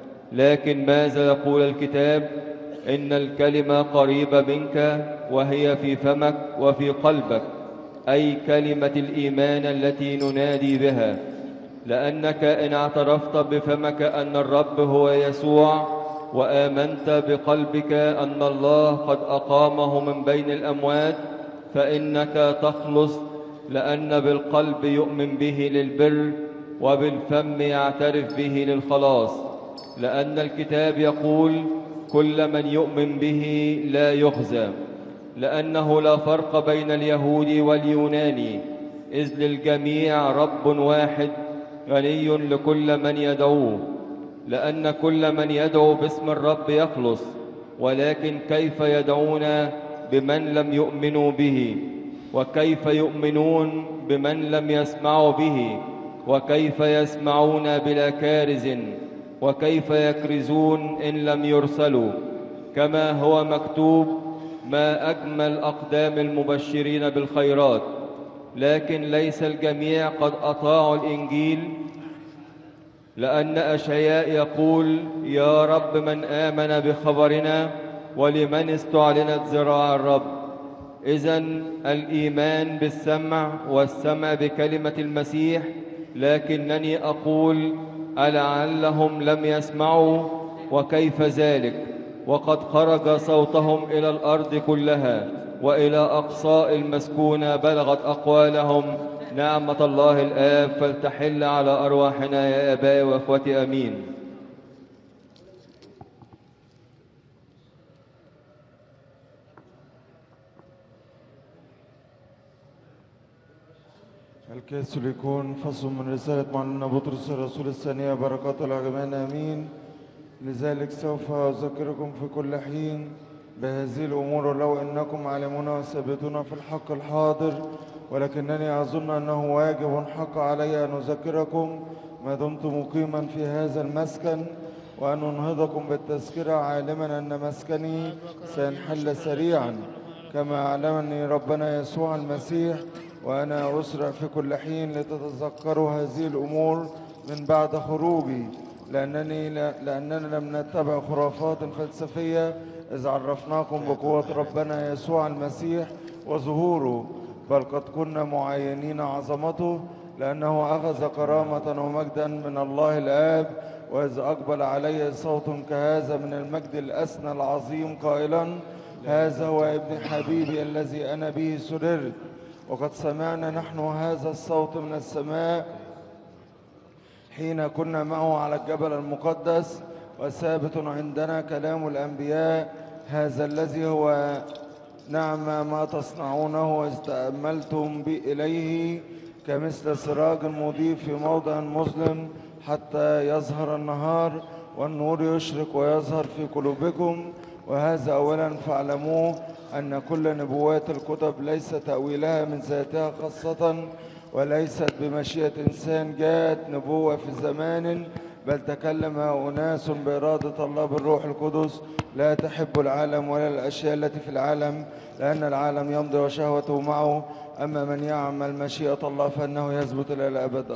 لكن ماذا يقول الكتاب؟ إن الكلمة قريبة منك وهي في فمك وفي قلبك، أي كلمة الإيمان التي ننادي بها. لأنك إن اعترفت بفمك أن الرب هو يسوع وآمنت بقلبك أن الله قد أقامه من بين الأموات فإنك تخلص. لأن بالقلب يؤمن به للبر وبالفم يعترف به للخلاص. لأن الكتاب يقول: كل من يؤمن به لا يخزى. لأنه لا فرق بين اليهود واليوناني، إذ للجميع رب واحد غني لكل من يدعوه. لأن كل من يدعو باسم الرب يخلص. ولكن كيف يدعون بمن لم يؤمنوا به؟ وكيف يؤمنون بمن لم يسمعوا به؟ وكيف يسمعون بلا كارز؟ وكيف يكرزون إن لم يرسلوا؟ كما هو مكتوب: ما أجمل أقدام المبشرين بالخيرات. لكن ليس الجميع قد أطاعوا الإنجيل. لأن أشعياء يقول: يا رب من آمن بخبرنا ولمن استعلنت ذراع الرب. إذن الإيمان بالسمع والسمع بكلمة المسيح. لكنني أقول: ألعلهم لم يسمعوا؟ وكيف ذلك؟ وقد خرج صوتهم إلى الأرض كلها، وإلى أقصاء المسكونة بلغت أقوالهم. نعمة الله الآب فلتحل على أرواحنا يا آبائي وأخوتي، آمين. الكاثوليكون فصل من رسالة معلمنا بطرس الرسول الثانية بركات العجمان آمين. لذلك سوف أذكركم في كل حين بهذه الأمور، لو إنكم عالمون وثابتون في الحق الحاضر، ولكنني أظن أنه واجب حق علي أن أذكركم ما دمت مقيما في هذا المسكن، وأن أنهضكم بالتذكرة عالما أن مسكني سينحل سريعا، كما علمني ربنا يسوع المسيح. وأنا أسرع في كل حين لتتذكروا هذه الأمور من بعد خروجي، لأننا لم نتبع خرافات فلسفية، إذ عرفناكم بقوة ربنا يسوع المسيح وظهوره، بل قد كنا معينين عظمته، لأنه أخذ كرامة ومجدا من الله الآب. وإذ أقبل عليه صوت كهذا من المجد الأسنى العظيم قائلا: هذا هو ابن حبيبي الذي أنا به سررت. وقد سمعنا نحن هذا الصوت من السماء حين كنا معه على الجبل المقدس، وثابت عندنا كلام الأنبياء، هذا الذي هو نعم ما تصنعونه إذ تأملتم إليه كمثل سراج مضيء في موضع مظلم حتى يظهر النهار والنور يشرق ويظهر في قلوبكم. وهذا أولا فاعلموه أن كل نبوات الكتب ليس تأويلها من ذاتها خاصة، وليست بمشيئة إنسان جاءت نبوة في زمان، بل تكلم أناس بإرادة الله بالروح القدس. لا تحب العالم ولا الأشياء التي في العالم، لأن العالم يمضي وشهوته معه، أما من يعمل مشيئة الله فإنه يثبت إلى الأبد.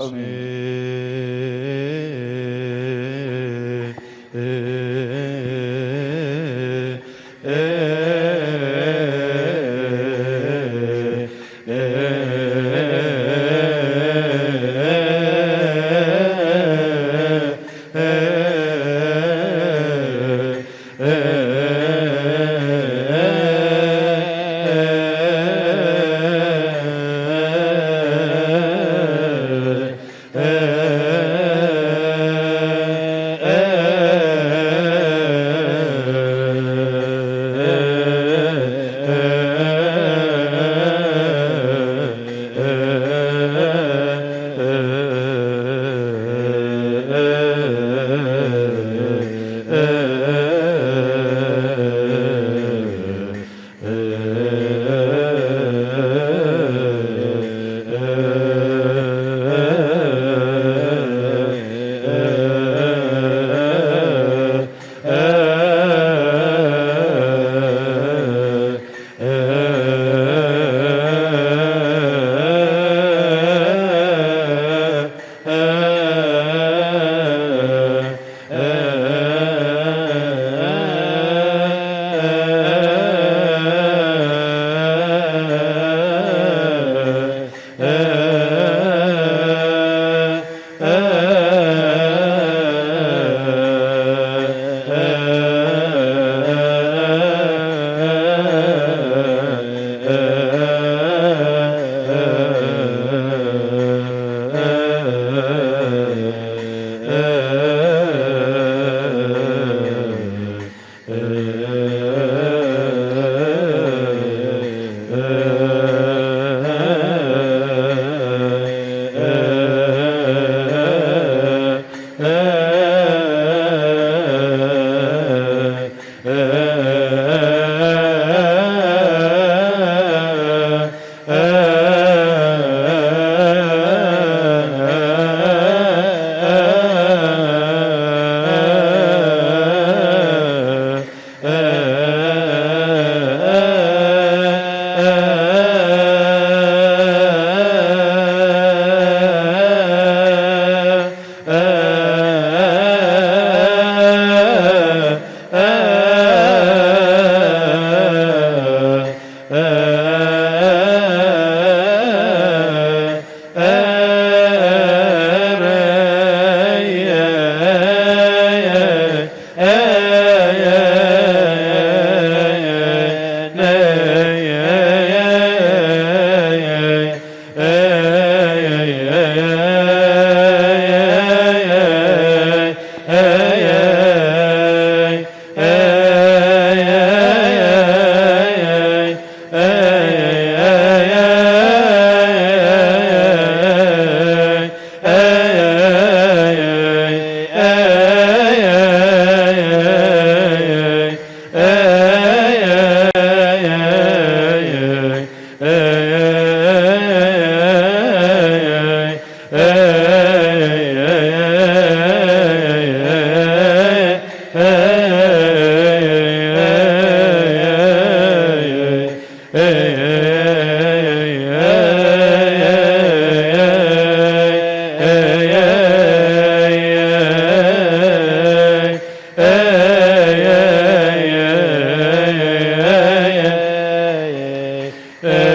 Hey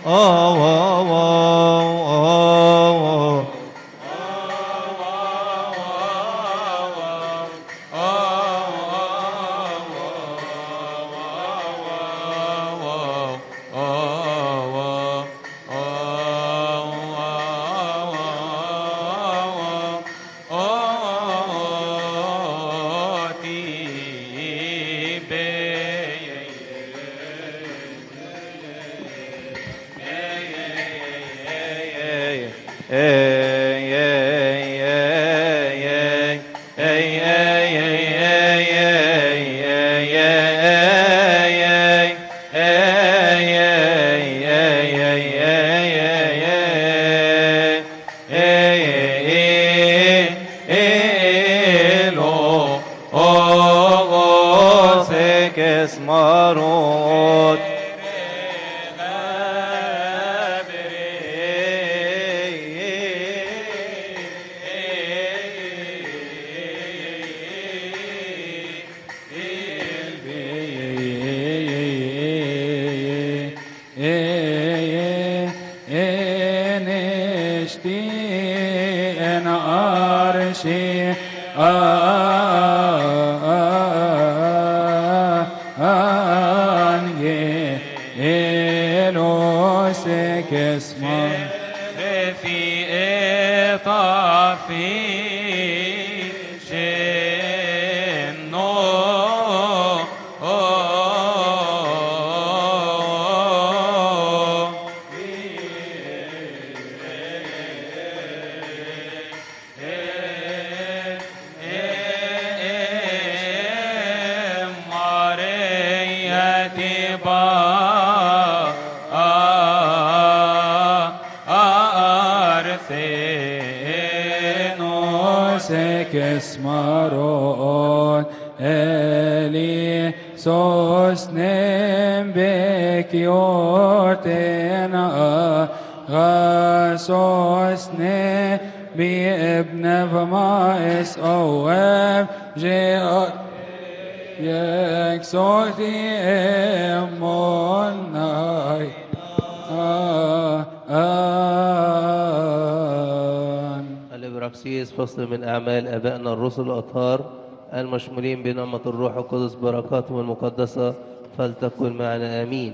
الإبراكسيس فصل من أعمال آبائنا الرسل الأطهار المشمولين بنعمة الروح القدس بركاتهم المقدسة فلتكن معنا آمين.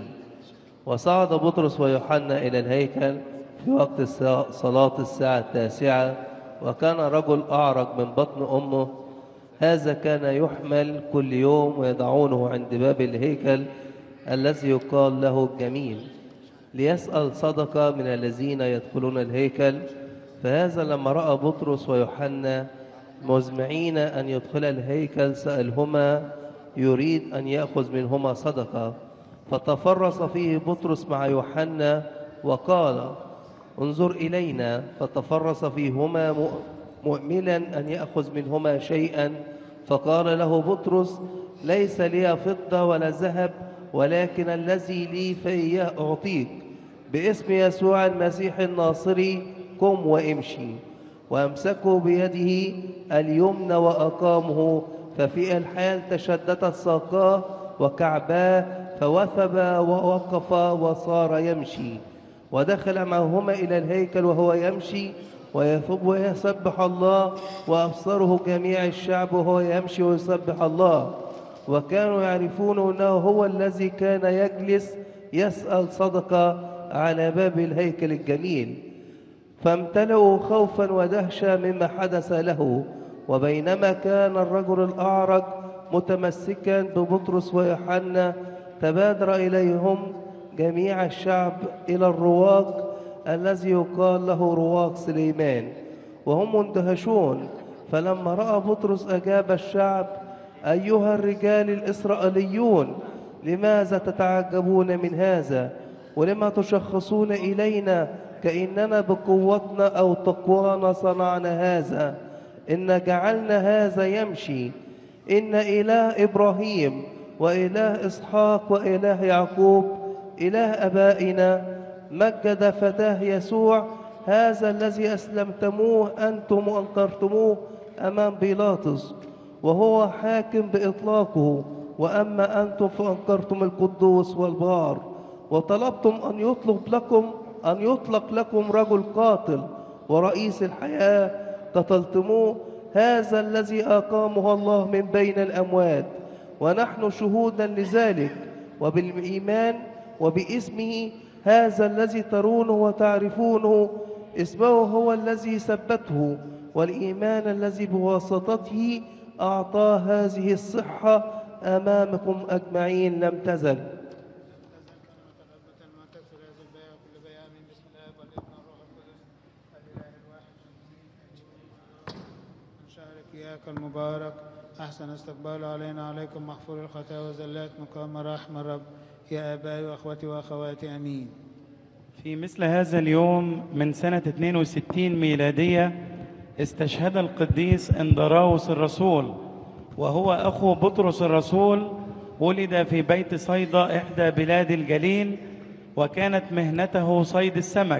وصعد بطرس ويوحنا إلى الهيكل في وقت صلاة الساعة 9، وكان رجل أعرج من بطن أمه، هذا كان يحمل كل يوم ويضعونه عند باب الهيكل الذي يقال له الجميل، ليسأل صدقة من الذين يدخلون الهيكل. فهذا لما رأى بطرس ويوحنا مزمعين أن يدخل الهيكل سألهما يريد أن يأخذ منهما صدقة، فتفرس فيه بطرس مع يوحنا وقال انظر إلينا، فتفرس فيهما مؤملا أن يأخذ منهما شيئا. فقال له بطرس ليس لي فضة ولا ذهب، ولكن الذي لي فإياه أعطيك، باسم يسوع المسيح الناصري قم وامشي. وأمسكه بيده اليمنى وأقامه، ففي الحال تشددت ساقاه وكعباه، فوثب ووقف وصار يمشي. ودخل معهما إلى الهيكل وهو يمشي ويثب ويسبح الله، وأبصره جميع الشعب وهو يمشي ويسبح الله، وكانوا يعرفون أنه هو الذي كان يجلس يسأل صدقة على باب الهيكل الجميل. فامتلأوا خوفا ودهشة مما حدث له. وبينما كان الرجل الأعرج متمسكا ببطرس ويوحنا، تبادر إليهم جميع الشعب إلى الرواق الذي يقال له رواق سليمان، وهم مندهشون. فلما رأى بطرس أجاب الشعب: أيها الرجال الإسرائيليون، لماذا تتعجبون من هذا؟ ولما تشخصون إلينا كأننا بقوتنا أو تقوانا صنعنا هذا؟ إن جعلنا هذا يمشي. إن إله إبراهيم وإله إسحاق وإله يعقوب إله أبائنا مجد فتاه يسوع، هذا الذي أسلمتموه أنتم وأنكرتموه أمام بيلاطس، وهو حاكم بإطلاقه. وأما أنتم فأنكرتم القدوس والبار وطلبتم أن يطلق لكم رجل قاتل ورئيس الحياة قتلتموه، هذا الذي أقامه الله من بين الأموات، ونحن شهودا لذلك. وبالإيمان وباسمه هذا الذي ترونه وتعرفونه اسمه هو الذي ثبته، والإيمان الذي بواسطته أعطاه هذه الصحة أمامكم أجمعين لم تزل. إياك المبارك أحسن استقبال علينا عليكم مغفور الخطايا وزلات مقام رحمة الرب يا آبائي وأخوتي وأخواتي أمين. في مثل هذا اليوم من سنة 62 ميلادية استشهد القديس اندراوس الرسول، وهو أخو بطرس الرسول. ولد في بيت صيدا إحدى بلاد الجليل، وكانت مهنته صيد السمك.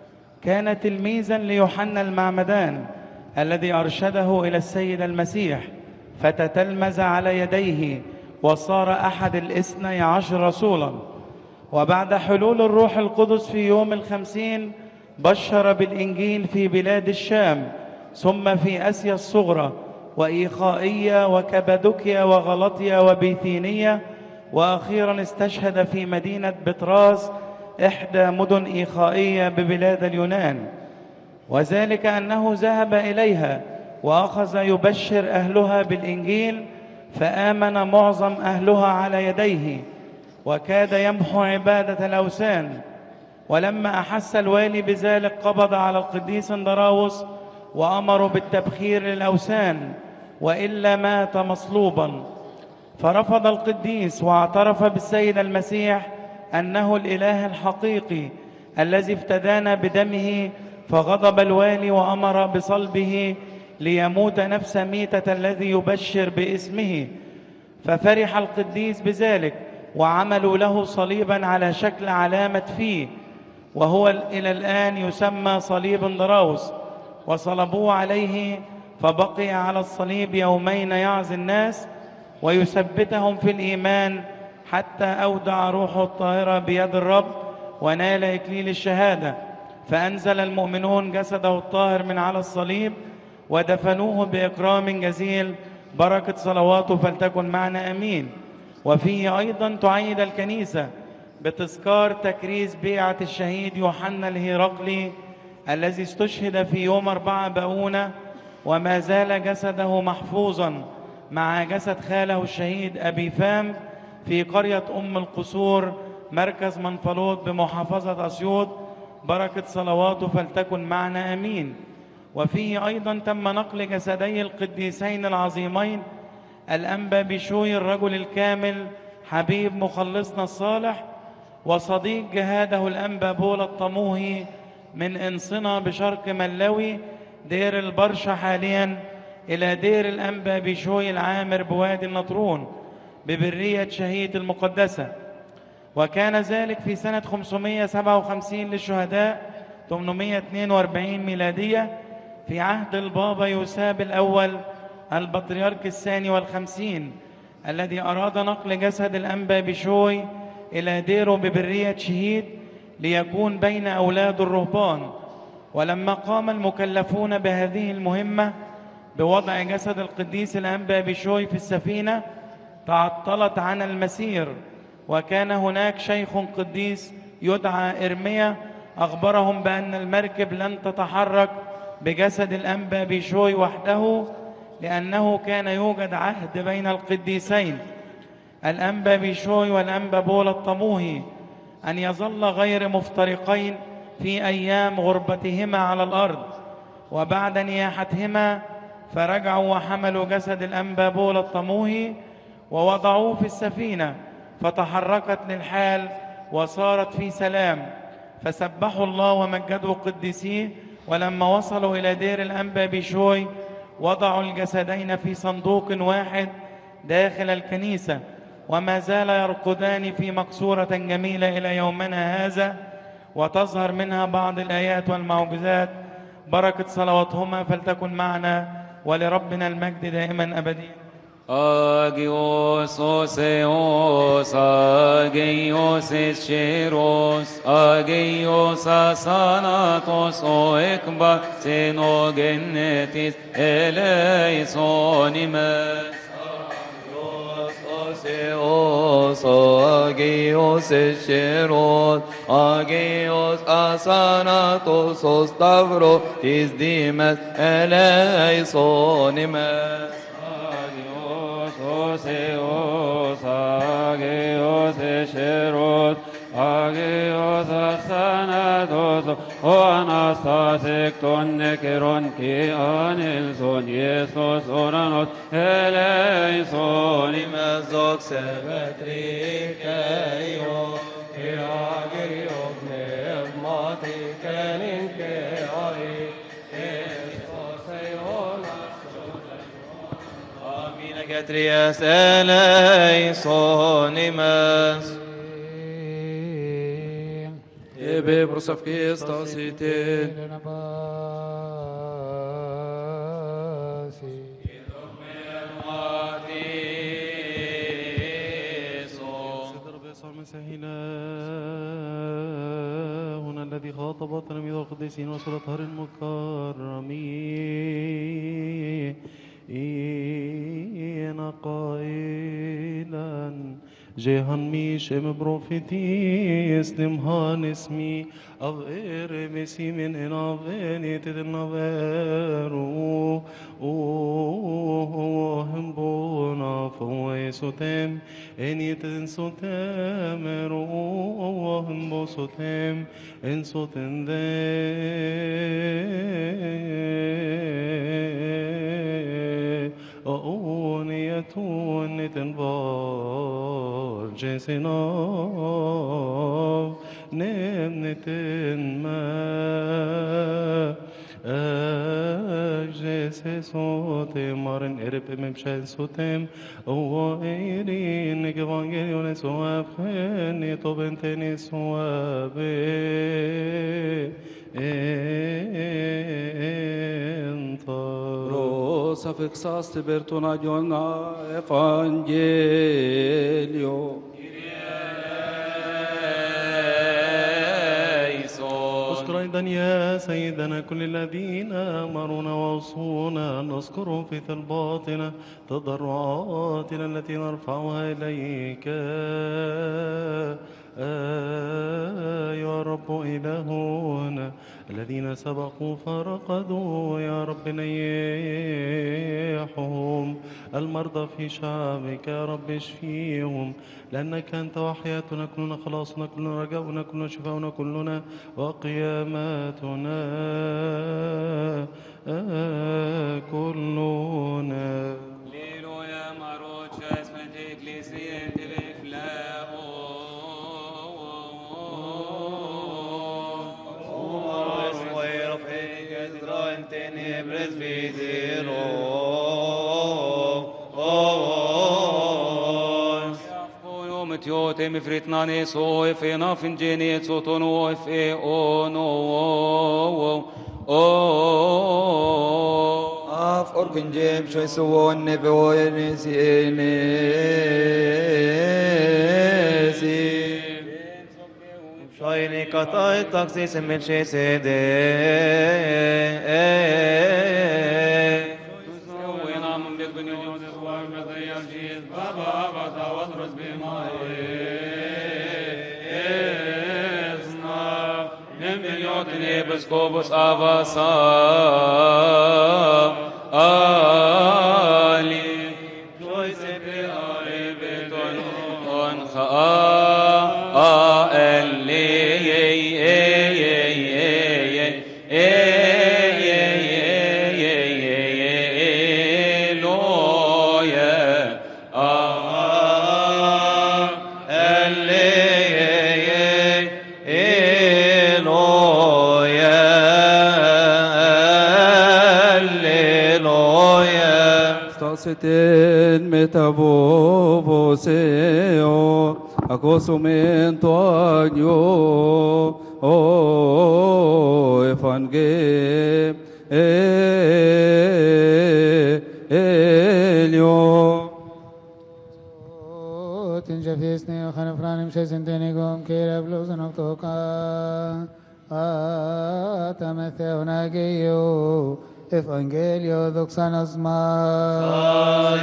كان تلميذا ليوحنا المعمدان الذي أرشده إلى السيد المسيح، فتتلمذ على يديه وصار أحد الاثني عشر رسولا. وبعد حلول الروح القدس في يوم 50 بشر بالإنجيل في بلاد الشام، ثم في آسيا الصغرى وإيخائية وكبادوكيا وغلطيا وبيثينية، وأخيرا استشهد في مدينة بطراس إحدى مدن إيخائية ببلاد اليونان، وذلك أنه ذهب إليها وأخذ يبشر أهلها بالإنجيل، فآمن معظم أهلها على يديه، وكاد يمحو عبادة الأوثان. ولما أحس الوالي بذلك قبض على القديس اندراوس وأمروا بالتبخير للأوثان، وإلا مات مصلوبا. فرفض القديس واعترف بالسيد المسيح أنه الإله الحقيقي الذي افتدانا بدمه، فغضب الوالي وأمر بصلبه ليموت نفس ميتة الذي يبشر باسمه. ففرح القديس بذلك، وعملوا له صليبا على شكل علامة فيه، وهو إلى الآن يسمى صليب اندراوس. وصلبوه عليه، فبقي على الصليب يومين يعظ الناس ويثبتهم في الإيمان، حتى أودع روحه الطاهرة بيد الرب ونال إكليل الشهادة. فأنزل المؤمنون جسده الطاهر من على الصليب ودفنوه بإكرام جزيل. بركة صلواته فلتكن معنا أمين. وفيه أيضا تعيد الكنيسة بتذكار تكريس بيعة الشهيد يوحنا الهيرقلي الذي استشهد في يوم 4 باؤونة، وما زال جسده محفوظا مع جسد خاله الشهيد أبي فام في قرية أم القصور مركز منفلوط بمحافظة أسيوط. بركة صلواته فلتكن معنا أمين. وفيه أيضا تم نقل جسدي القديسين العظيمين الأنبا بشوي الرجل الكامل حبيب مخلصنا الصالح، وصديق جهاده الأنبا بولا الطموهي من إنصنة بشرق ملوي دير البرشا حاليا إلى دير الأنبا بشوي العامر بوادي النطرون ببرية شهيد المقدسة. وكان ذلك في سنة 557 للشهداء 842 ميلادية في عهد البابا يوساب الأول البطريرك الثاني والخمسين، الذي أراد نقل جسد الأنبا بشوي إلى ديره ببرية شهيد ليكون بين أولاد الرهبان. ولما قام المكلفون بهذه المهمة بوضع جسد القديس الأنبا بشوي في السفينة تعطلت عن المسير، وكان هناك شيخ قديس يدعى إرميا أخبرهم بأن المركب لن تتحرك بجسد الأنبا بشوي وحده، لأنه كان يوجد عهد بين القديسين الأنبا بشوي والأنبا بولا الطموهي أن يظل غير مفترقين في أيام غربتهما على الأرض. وبعد نياحتهما فرجعوا وحملوا جسد الأنبا بولا الطموهي ووضعوه في السفينة، فتحركت للحال وصارت في سلام. فسبحوا الله ومجدوا قديسيه. ولما وصلوا إلى دير الأنبا بشوي وضعوا الجسدين في صندوق واحد داخل الكنيسة، وما زال يرقدان في مقصورة جميلة إلى يومنا هذا، وتظهر منها بعض الآيات والمعجزات. بركة صلواتهما فلتكن معنا، ولربنا المجد دائما أبديا. Agios Oseos, Agios Escheros, Agios Asanatos, Oekba, Senogenetis, Eleisonimes. Oseos, Agios Escheros, Agios Asanatos, Ostavro, Tisdimes, Eleisonimes. Oseos, Agios Escheros, Agios Asanatos, O Anastasik ton Nekeron ki Anilson, Iesos Oranos, Eleison, Imezok Sebetrikeio, Kiagio, Pneumati, Kenin, Keai, Getries eleisonimes. Ebe prosafkis tasitin. هنا الذي خاطب التلاميذ القديسين والأطهار المكرمين قائلا جهان ميشم بروفيتيس نمهان اسمي أغير مسي من هنا بني تتنبرو هم بونا فوي سوتم اني تنسوتم هم بو سوتم ان سوتن أونيتون تنبار جسنا نمنتن ما أجلس صوتي مارن إرب ممشان صوتم أو إيرين كفانجيليون سواب خيني طبنتني سواب Rosa fixaste bertona giorna Evangelio. اذكر أيضا يا سيدنا كل الذين أمرونا ووصونا أن نذكرهم في طلباتنا تضرعاتنا التي نرفعها إليك يا رب إلهنا الذين سبقوا فرقدوا يا رب نيحهم المرضى في شعبك يا رب اشفيهم لأنك أنت وحياتنا كلنا خلاصنا كلنا رجاؤنا كلنا شفاؤنا كلنا وقياماتنا كلنا Alleluia, Marocha, Espente Ecclesia, Tiote mi fritnane so if enough in genie so to no if oh no Af orkin jem shoy suwon ne beoyenesi shoyni katay taksis min shesede وينا من بيت بن يوسف ومزيم جيز بابا بابا وادرس بما نمن يعطني بسكوبس أباسا آلي جوي سبي آلي بيتون خاء Seten metaboboseo acosumento agno evangelio se sentenigum kira blusan oktoka Tametheonageyo Evangelio doxan asma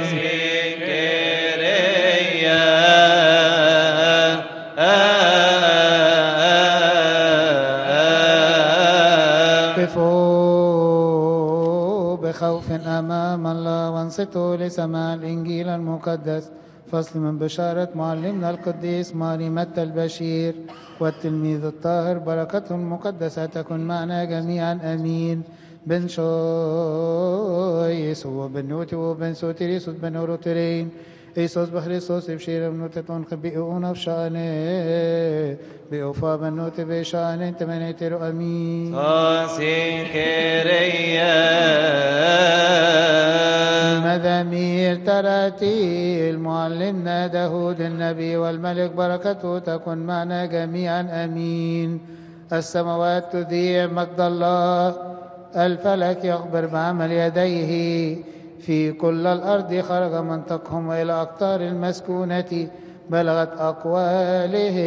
قفوا بخوف أمام الله وانصتوا لسماع الإنجيل المقدس فصل من بشارة معلمنا القديس ماري متى البشير والتلميذ الطاهر بركته المقدسة تكن معنا جميعا أمين بن شويس وبن نوتي وبن سوتريس وبن أوروترين إيسوس بخريسوس بشير بنوتة خبئون بشأنه بأوفا بنوتي بشأنه تمنيتر أمين مذامير تراتيل معلمنا داود النبي والملك بركته تكن معنا جميعا أمين السماوات تذيع مجد الله الفلك يخبر بعمل يديه في كل الأرض خرج منطقهم إلى أقطار المسكونة بلغت أقواله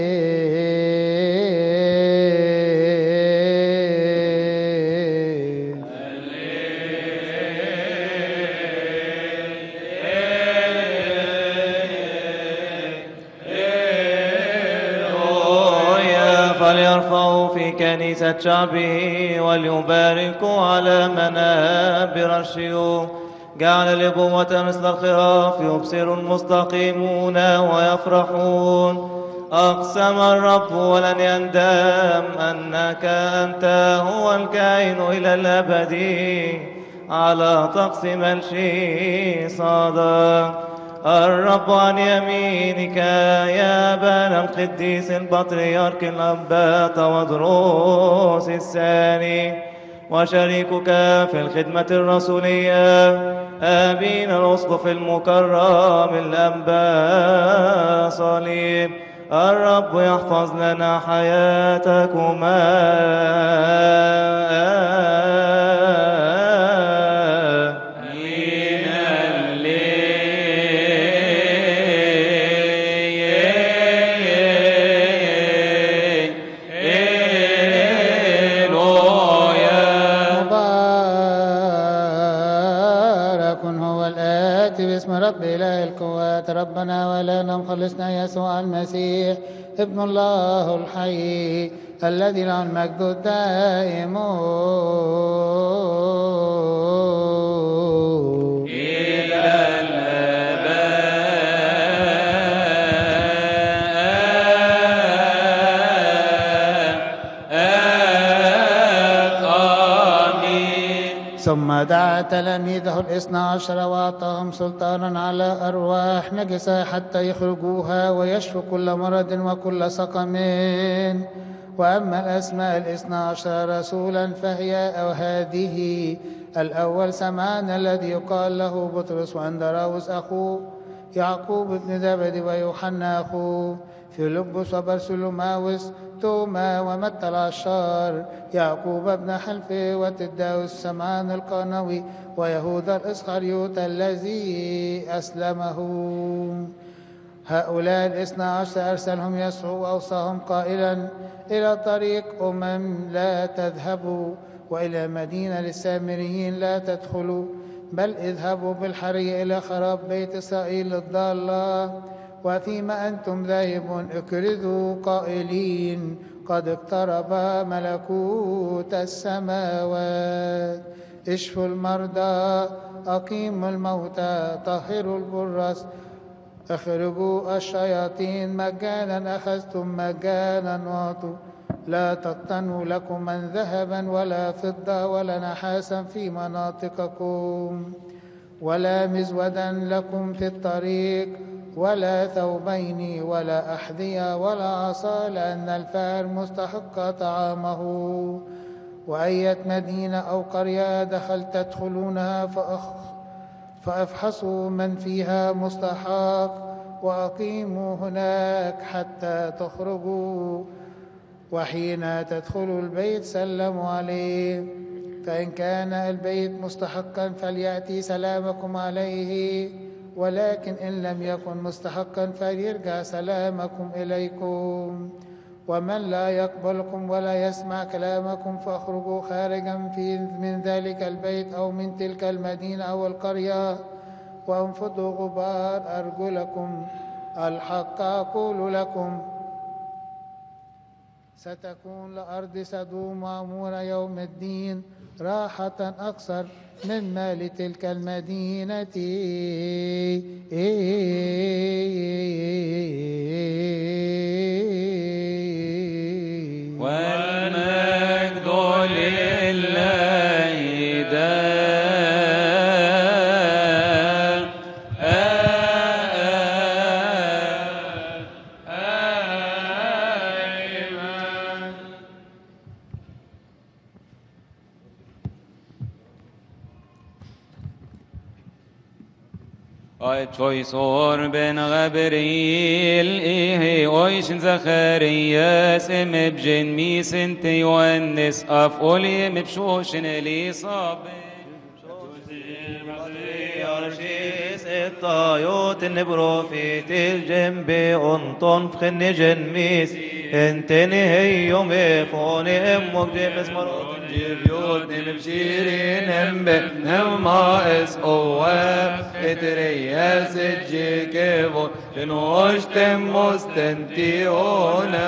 فليرفعوا في كنيسة شعبه وليباركوا على منابر الشيوخ جعل الإبوة مثل الخراف يبصر المستقيمون ويفرحون أقسم الرب ولن يندم أنك أنت هو الكائن إلى الأبد على طقس ملشي صادق الرب عن يمينك يا أبانا القديس البطريرك الأنبا تودروس الثاني وشريكك في الخدمة الرسولية أبينا الأسقف المكرم الأنبا صليب الرب يحفظ لنا حياتكما رب إله القوات ربنا ولانا مخلصنا يسوع المسيح ابن الله الحي الذي له المجد الدائم ثم دعا تلاميذه الاثنى عشر وأعطاهم سلطانا على أرواح نجسة حتى يخرجوها ويشفوا كل مرض وكل سقم. وأما الأسماء الاثنى عشر رسولا فهي هذه: الأول سمعان الذي يقال له بطرس، وأندراوس أخوه، يعقوب بن زبدي، ويوحنا أخوه، فيلبس وبرسلماوس، توما ومتى العشار، يعقوب بن حلفي، وتداوس سمعان القانوي، ويهوذا الإسخريوط الذي أسلمه. هؤلاء الاثنى عشر أرسلهم يسوع وأوصاهم قائلا: إلى طريق لا تذهبوا، وإلى مدينة للسامريين لا تدخلوا، بل اذهبوا بالحري إلى خراب بيت إسرائيل الضالة. وفيما أنتم ذاهبون اكرزوا قائلين: قد اقترب ملكوت السماوات. اشفوا المرضى، أقيموا الموتى، طهروا البرص، اخرجوا الشياطين، مجانا أخذتم مجانا واعطوا. لا تقتنوا لكم من ذهبا ولا فضة ولا نحاسا في مناطقكم، ولا مزودا لكم في الطريق، ولا ثوبين ولا أحذية ولا عصا، لأن الفأر مستحق طعامه. وأية مدينة أو قرية دخلت تدخلونها فافحصوا من فيها مستحق، وأقيموا هناك حتى تخرجوا. وحين تدخلوا البيت سلموا عليه، فإن كان البيت مستحقا فليأتي سلامكم عليه، ولكن إن لم يكن مستحقا فليرجع سلامكم إليكم. ومن لا يقبلكم ولا يسمع كلامكم فاخرجوا خارجا من ذلك البيت أو من تلك المدينة أو القرية وانفضوا غبار أرجلكم. الحق أقول لكم ستكون لأرض سدوم وعمورة يوم الدين راحة أكثر مما لتلك المدينة. والمجد لله Choisor ben Gabriel oishin Zacharias mebjen misent Yohannes af olie mebshoshin Elisabeth يرشيس الطايوت النبروفيت الجنب أنطن فخن جنميس انتني هي يوم فوني امك جيفس مروت جيريوت نمشيرين امبه نماس اواب اترياس الجيكيفو لنوشتم مستنتيونا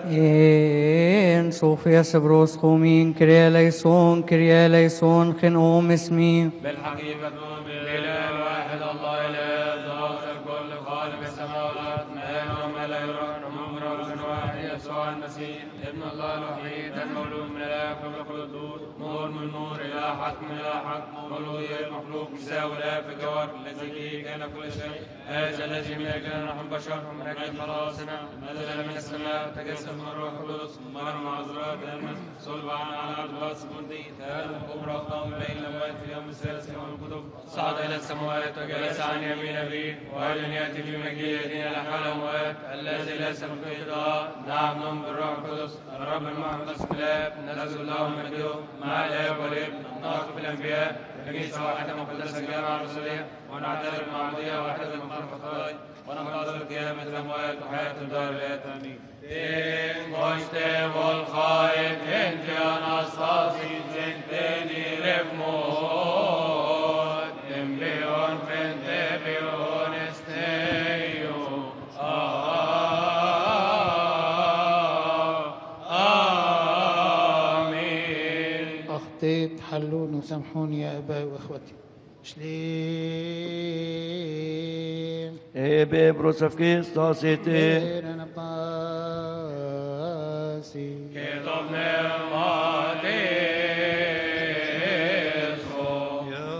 إن صوفيا سبروس خومين كريا ليسون خنقوم اسمي بالحقيقة نؤمن بالإله الواحد الله إله ظاهر كل خالق السماء والأرض ما يرى وما لا يرى نؤمن برب واحد يسوع المسيح ابن الله الوحيد المولود من الآب قبل كل الدور نور من نور إلى حق من إلى حق مولود المخلوق مساوي الآب في الجوهر الذي به كان كل شيء هذا الذي من أجلنا نحن بشر ومن أجل خلاصنا نزل من السماء تجسد من الروح القدس مريم عذراء تلمس صلب على أرض راس بندي تهالم كبرى قام بين الأموات في اليوم الثالث كما الكتب صعد إلى السماوات وجلس عن يمين أبيه وأيضا يأتي في مجيء يدين على حال الأموات الذي ليس من قيده نعم نؤمن بالروح القدس الرب المحمد اسم الآب نزل الله مجده مع الآب والابن ناطق الأنبياء كنيسة واحدة مقدسة جامعة رسولية ونعترف معمودية واحدة لمغفرة الخطايا وننتظر قيامة الأموات وحياة الدار الآتية آمين. إن قشت والخائف أنت أناستاسي جنتني رفموت إن بيون فنت بيون استيو آمين. أخطيت حلوني وسامحوني يا أبائي وإخوتي. شليم ببروسفكي ستاسيتي أنا باسي كتب نعماتي يا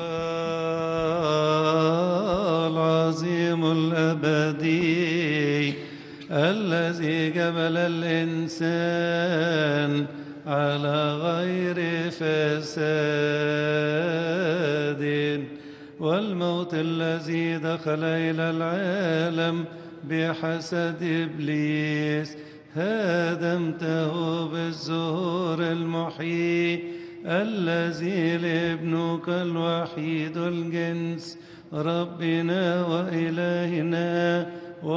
الله العظيم الأبدي الذي جبل الإنسان على غير فساد والموت الذي دخل إلى العالم بحسد إبليس هدمته بالزهور المحيي الذي لابنك الوحيد الجنس ربنا وإلهنا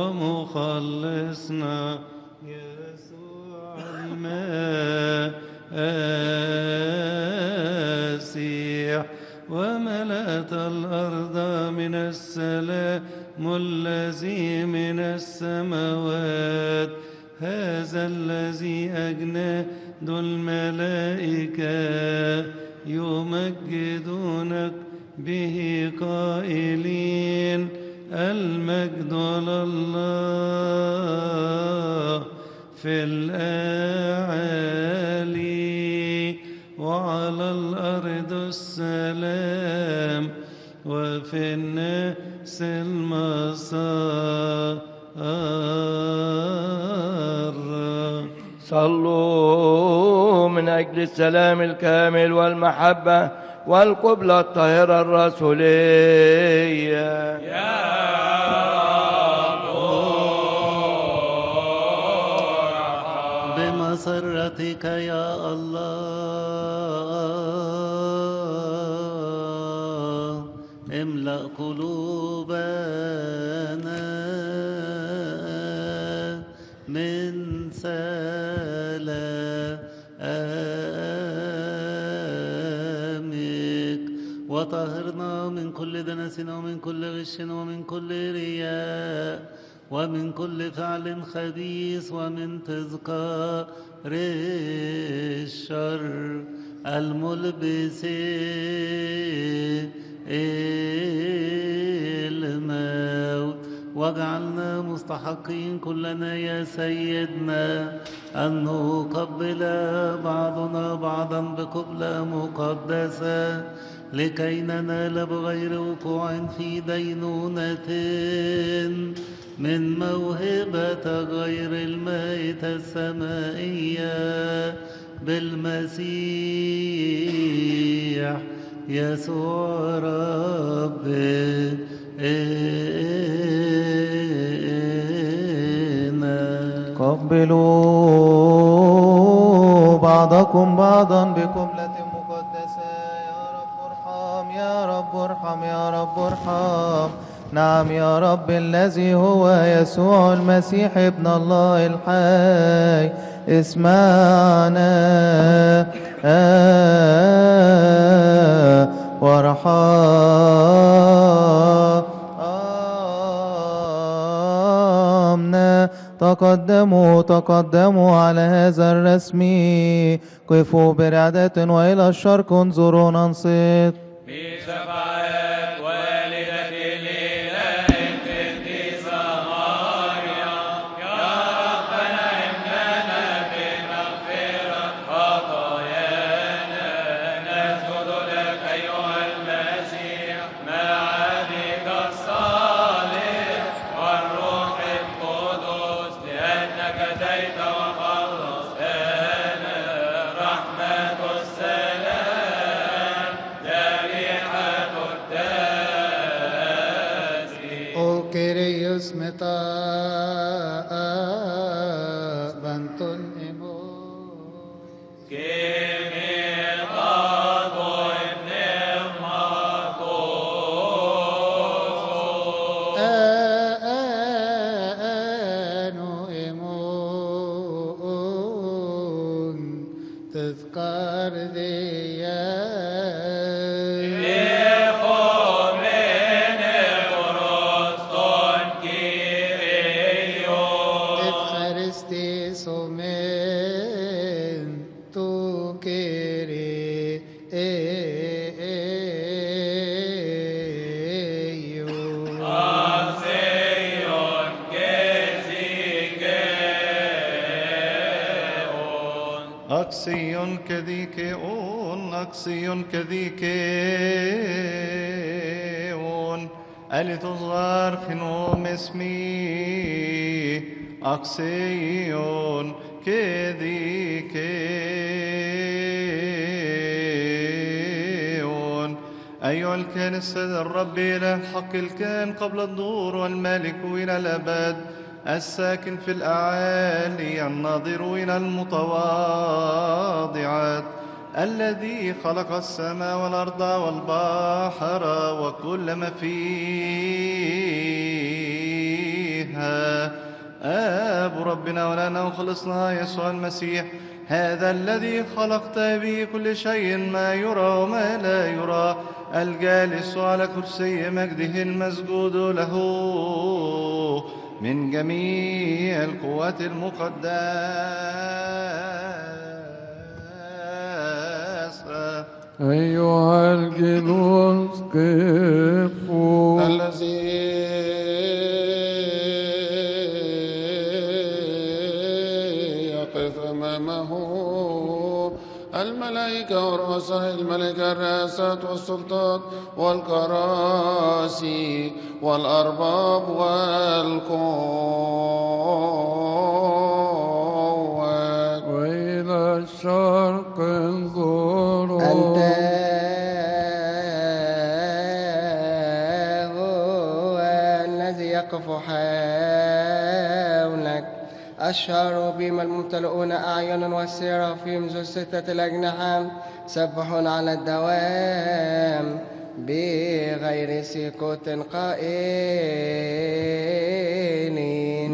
ومخلصنا يسوع المسيح وملأت الأرض من السلام الذي من السماوات هذا الذي أجناد الملائكة يمجدونك به قائلين المجد لله في الأعالي وعلى الأرض السلام وفي الناس المسار صلوا من أجل السلام الكامل والمحبة والقبلة الطاهرة الرسولية بمسرتك يا الله املأ قلوبنا من سلامك وطهرنا من كل دنس ومن كل غش ومن كل رياء ومن كل فعل خبيث ومن تذكار الشر الملبس الموت واجعلنا مستحقين كلنا يا سيدنا أن نقبل بعضنا بعضا بقبلة مقدسة لكي ننال بغير وقوع في دينونة من موهبة غير المائتة السمائية بالمسيح يسوع ربنا. قبلوا بعضكم بعضا بقبلة مقدسة. يا رب ارحم يا رب ارحم يا رب ارحم. نعم يا رب الذي هو يسوع المسيح ابن الله الحي اسمعنا وارحمنا. تقدموا على هذا الرسم، قفوا برعدة وإلى الشرق انظروا ننصت. بشفاعة والدة الإله القديسة مريم يا ربنا إننا بمغفرة خطايانا نسجد لك أيها المسيح مع عبدك الصالح والروح القدس لأنك أتيت وخلصتنا. رحمة السلام ذبيحة التسبيح. O Kyrios μετά Βαντον تذكر أقصي كذيكئون أقصي كذيكئون ألتصغر خنوم اسمي أقصي كذيكئون. أيها الكنيسة الرب إله الحق الكائن قبل الدور والمالك إلى الأبد الساكن في الأعالي الناظر إلى المتواضعات الذي خلق السماء والأرض والبحر وكل ما فيها. آب ربنا ولنا وخلصنا يسوع المسيح هذا الذي خلقت به كل شيء ما يرى وما لا يرى الجالس على كرسي مجده المسجود له من جميع القوات المقدسة. أيها الجنود قفوا الذي يقف أمامه الملائكة ورؤساء الملائكة الرئاسات والسلطات والكراسي والأرباب والقوات. وإلى الشرق انظروا. أنت هو الذي يقف حولك الشهر بهم الممتلئون أعينا والسيرافيم ذو الستة الأجنحة سبحون على الدوام بغير سكوت قائلين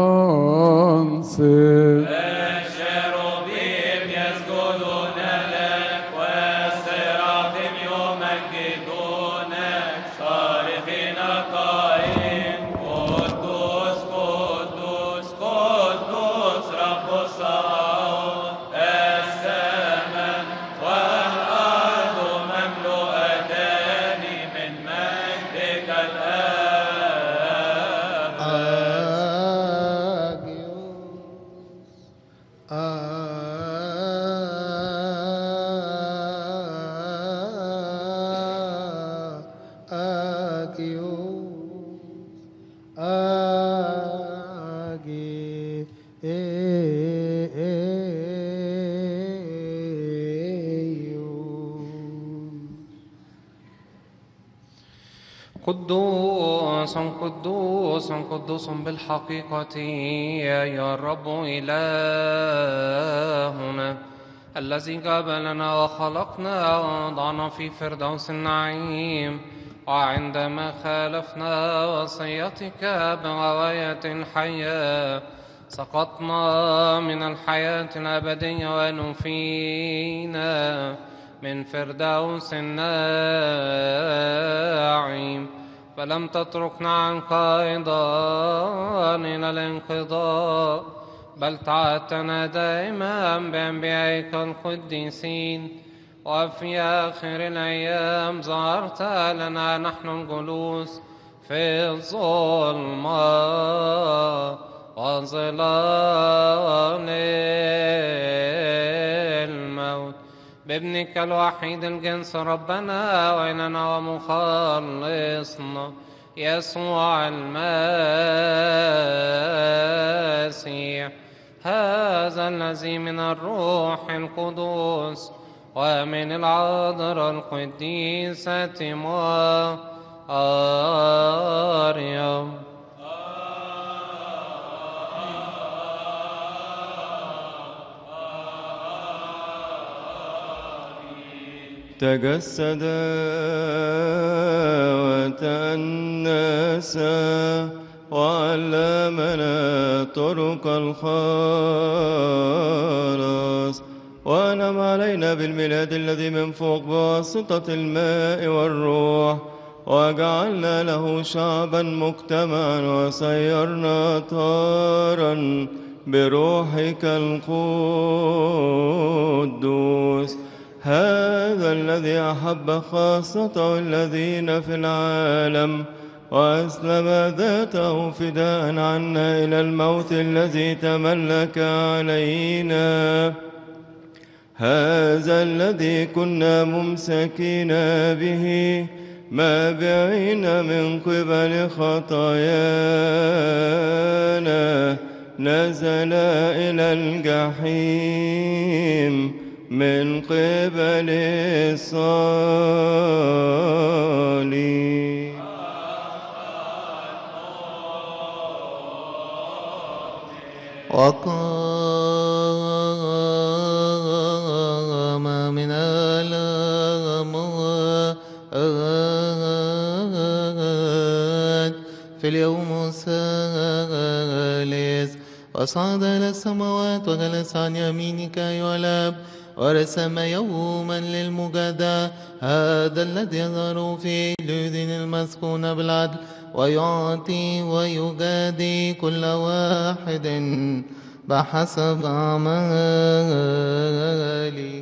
منصب الشروبيم يسجدون لك والسراطيم يمجدونك صارخين قائلين قدوس قدوس قدوس رب الصباوت السماء والأرض مملوءتان من مجدك قدوس قدوس قدوس بالحقيقة يا الرب إلهنا الذي جبلنا وخلقنا ووضعنا في فردوس النعيم وعندما خالفنا وصيتك بغواية الحياة سقطنا من الحياة الأبدية ونفينا من فردوس الناعم فلم تتركنا عنك أيضا إلى الانقضاء بل تعهدتنا دائما بأنبيائك القديسين وفي آخر الأيام ظهرت لنا نحن الجلوس في الظلمة وظلال الموت بابنك الوحيد الجنس ربنا وإلنا ومخلصنا يسوع المسيح هذا الذي من الروح القدس ومن العذراء القديسة مريم تجسد وتأنس وعلمنا طرق الخلاص وأنعم علينا بالميلاد الذي من فوق بواسطة الماء والروح وجعلنا له شعبا مجتمعا وصيرنا طارا بروحك القدوس هذا الذي أحب خاصته الذين في العالم وأسلم ذاته فداء عنا إلى الموت الذي تملك علينا هذا الذي كنا ممسكين به مابعين من قبل خطايانا نزل إلى الجحيم من قبل الصليب وقام من الأموات في اليوم الثالث وصعد إلى السماوات وجلس عن يمينك أيها الآب ورسم يوما للمجاداة هذا الذي يظهر في اليدين المسكون بالعدل ويعطي ويجادي كل واحد بحسب أعماله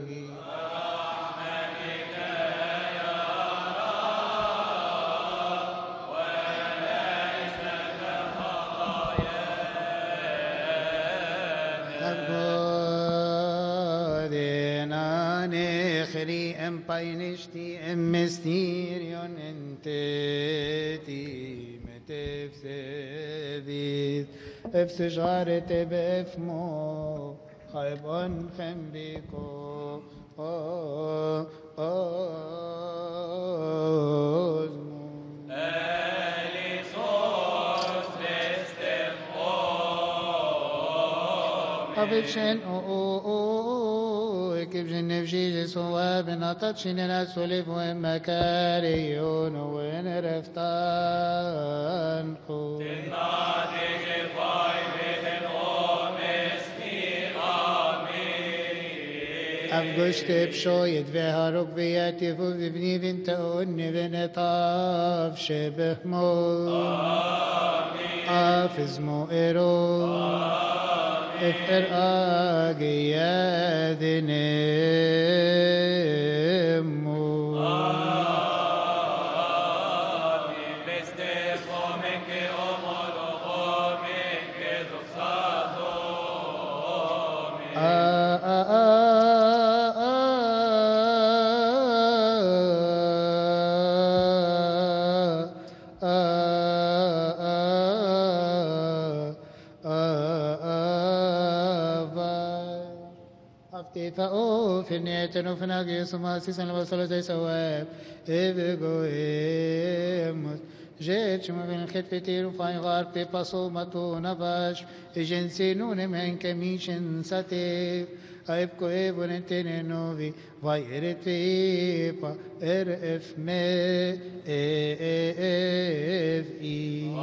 Painishti mysterion enteti metefsevis efsejarete befmo khaybon khembiko Avicen بجن بجيج صواب نطتشن نسولف وإما كاريون وين رفتان خو أفقشت بشويت فيها ركبياتي فوزبني بنت أني بنطاف شبه موت حافظ مؤرو افقر آقي يا ذنمو فأوف النية نفناقي سماسي سنبصل زي سواب إبقو إمس جيت شما بين الخط فتير وفاي غار بيباسو ماتو نباش جنسينون من كميشن ساتيف أيبكو إبو نتين نوفي فايرت فيبا إرف مي إف إي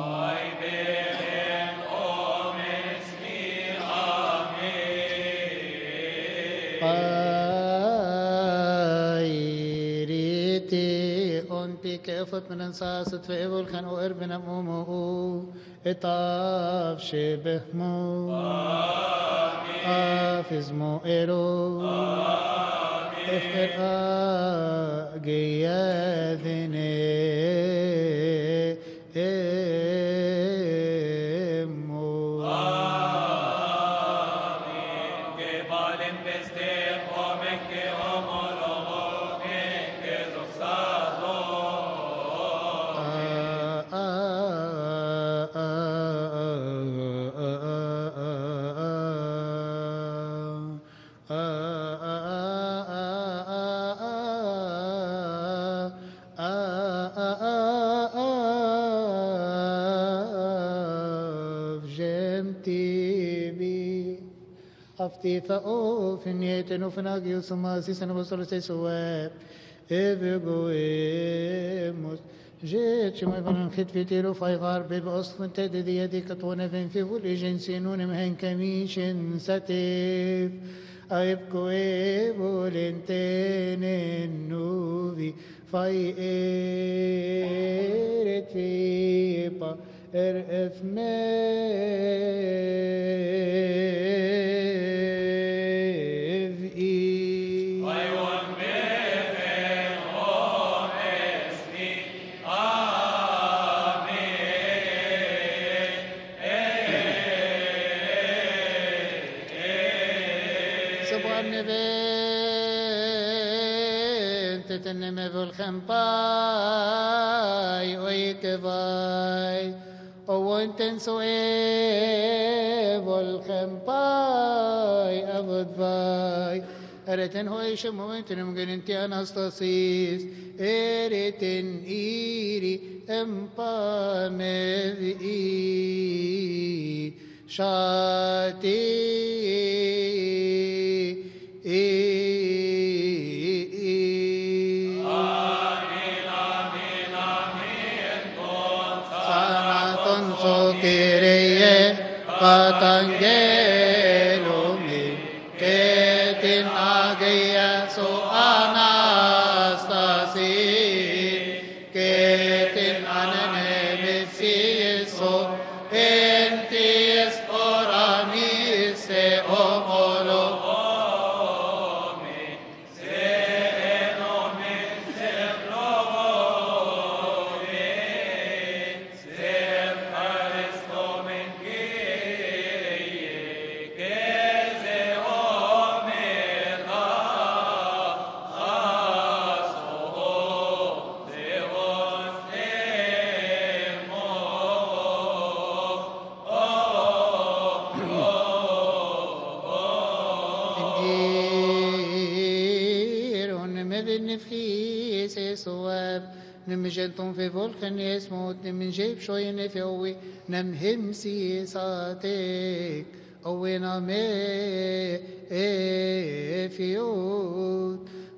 بايريتي أون بيك أفت من انصاصت في إبو الخن وإربنا مومو إطاف شبه مو حافظ مو إيرو إفر آقي يا ذني أفتي فأوف نيت نفناقي وسماسي سنبصر سي سواب إبقو إمس جيت شما بن الخد في تيرو فاي غار بأصف تدد يدي كطونة في فول جنسينون مهن كميشن ستيف أيبكو إبو لنتين النوبي فاي إيرت فيبا إرف تنمي بالخنباي ويكباي وانت نسوي بالخنباي أبد باي أريتن هو يشم وانت نمكن انت أناستاسيس أريتن إيري أمبا مذئي شاتي Patangelo ketin agaya so anastasi ketin anane mesiso entis orami se omolo نمجنتم في فولخن يسموت نمجيب شوي نفوي نمهم سيساتك أوي نامي فيو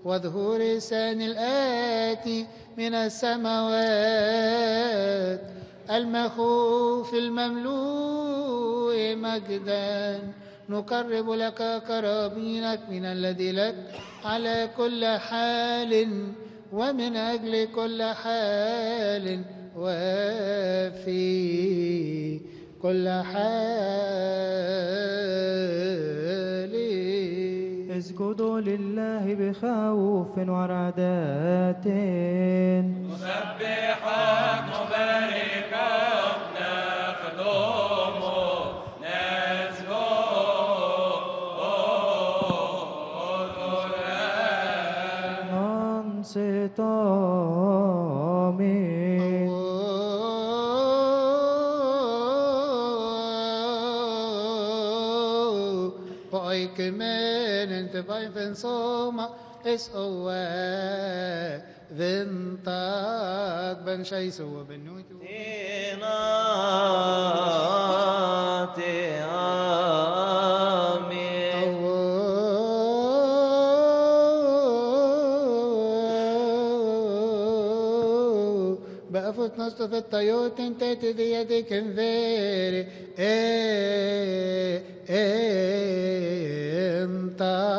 وظهور الإنسان الآتي من السماوات المخوف المملوء مجدا نقرب لك كرابينك من الذي لك على كل حال ومن أجل كل حال وفي كل حال. اسجدوا لله بخوف ورعدات نسبحك نباركك نخدمك ننصت آمين. Pojkmen inte vajfen soma es oa vintag ben shaisu wa ben nuitu Tinati amin. بقفت نصف الطيوت انت تدي يدك انفيري انت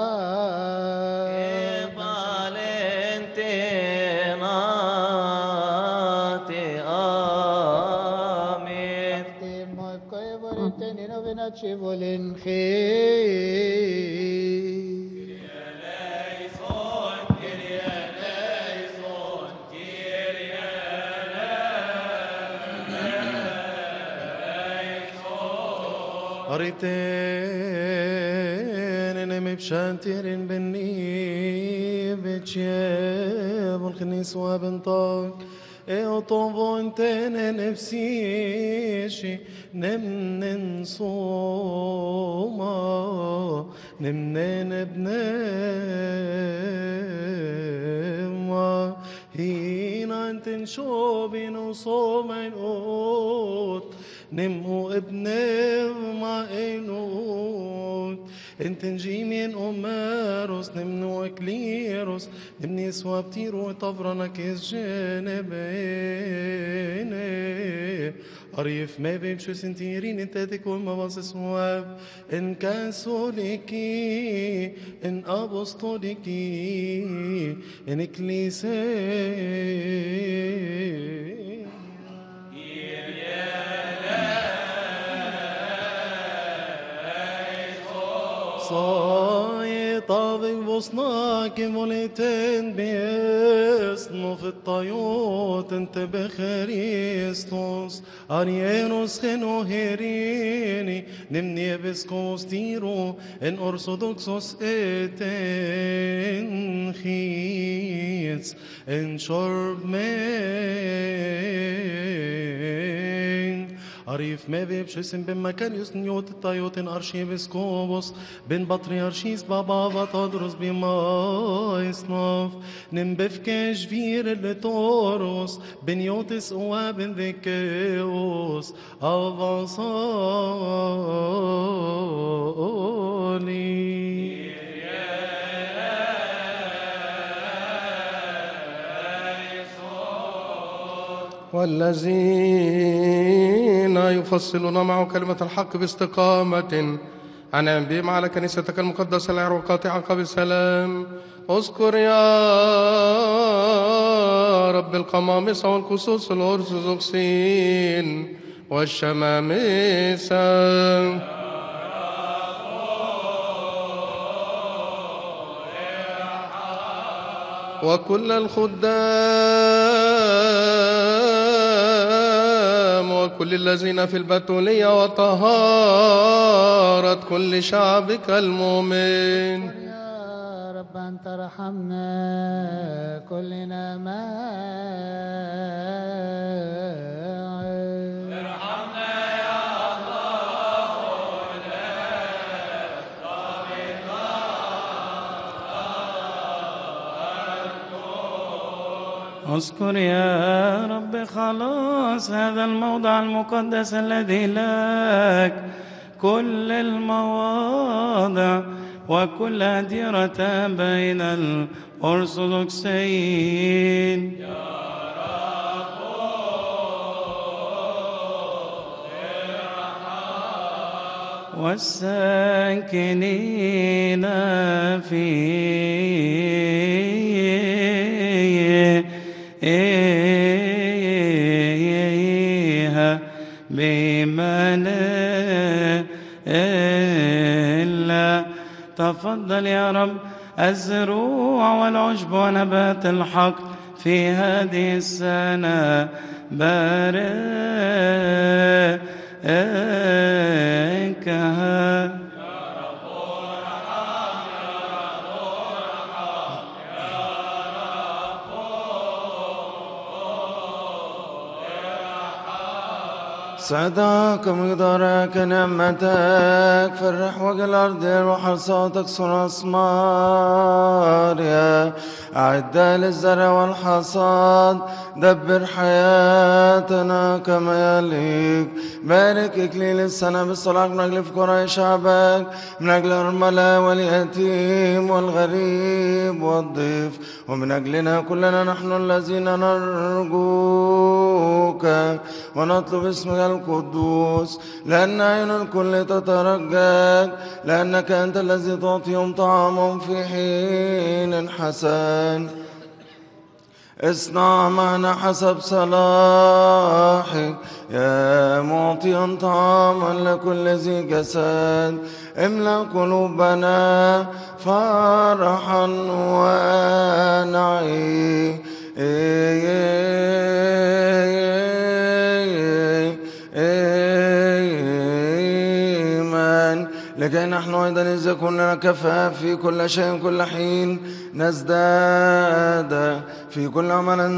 Valentinati amin. Timoi koi volentinino vinacci volenchi أريتين أنا مبشانتيرين بني بتشيب الخنيس وبنطاق طوبو انتين نفسيشي نمنن صوما نمنن بنما هينا انتن شوبين وصومين اوت نمو ابن ما انوت انت نجيمين اماروس نمنو اكليروس نمني سوابتيرو طفرنا كيس جنبيني قريف ما بيمشو سنتيرين انت تكون ما بص سواب ان كاثوليكي ان ابوستوليكي ان كليسي صاي طابق بصناك موليتين بيصنو في الطيوت انت بخريستوس اريانوس خنو هيريني نمني بسكوس تيرو ان ارثوذكسوس اتن خيتس ان شرب مين عريف ما بيبش اسم بن مكاريوس نيوت الطيوتين أرشيبسكوبوس بن بطريرشيس بابا بطادروس بما يصنف نم بفكاش فير اللي توروس بن يوتس قوا بن ذكيوس أفاصالي والذين يفصلون معه كلمة الحق باستقامة أنعم بهم على كنيستك المقدسة العروقات عقب السلام. اذكر يا رب القمامسة والكسوس الأرثوذكسيين والشمامسة وكل الخدام وكل الذين في البتولية وطهارة كل شعبك المؤمن. يا رب أنت رحمنا كلنا اذكر يا رب خلاص هذا الموضع المقدس الذي لك كل المواضع وكل ديرة بين الأرثوذكسيين. والساكنين فيها بمن إلا. تفضل يا رب الزروع والعشب ونبات الحق في هذه السنة، باركها. سعدك مقدارك نعمتك، فرح وجه الأرض وحصاتك صنع أسمار. يا أعد للزرع والحصاد، دبر حياتنا كما يليق. بارك إكليل السنة بالصلاة من أجل فقراء شعبك، من أجل الأرملة واليتيم والغريب والضيف، ومن أجلنا كلنا نحن الذين نرجوك ونطلب اسمك القدوس، لأن عين الكل تترجاك، لأنك أنت الذي تعطيهم طعامهم في حين حسن. اصنع معنا حسب صلاحك يا معطيا طعاما لكل ذي جسد. املأ قلوبنا فرحا ونعيما، لكي نحن أيضا إذا كنا كفاء في كل شيء كل حين نزداد في كل عمل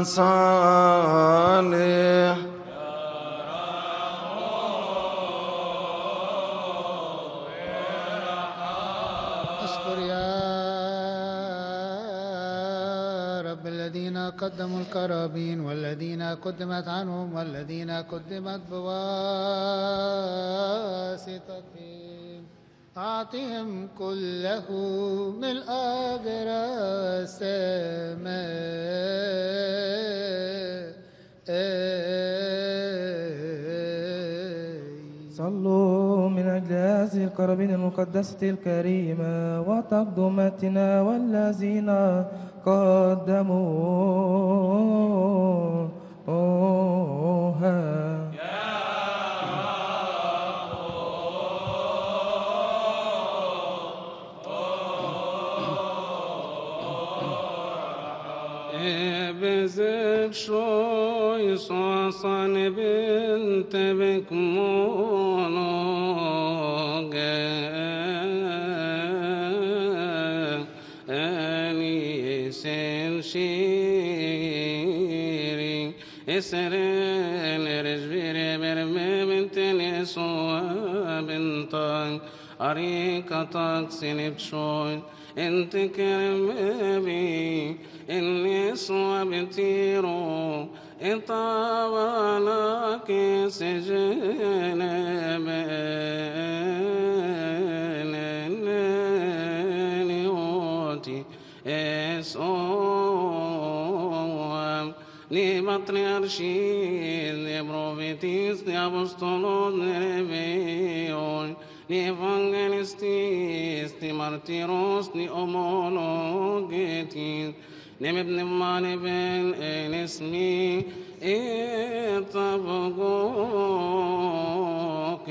صالح. اشكر يا رب الذين قدموا القرابين والذين قدمت عنهم والذين قدمت بواسطتهم. أعطهم كله من أجر السماء. صلوا من أجل هذه القرابين المقدسة الكريمة وتقدمتنا والذين قدموها. بزب شوي صاصن بنت بكمونو اني سنشيري اسرين رجبيري برمي بنت نسوى بنتك أريكتك سنب شوي انت كرم بي إني صوبتيرو إطابناك سجن بنيوتي إسوام ني بطريرشيد ني بروفيتيس ني أبوستولوس ني ربيون ني إفانجيلستيس ني مارتيروس ني أمولوجيتيس نم ابن ماني بن ان اسمي اطبقوك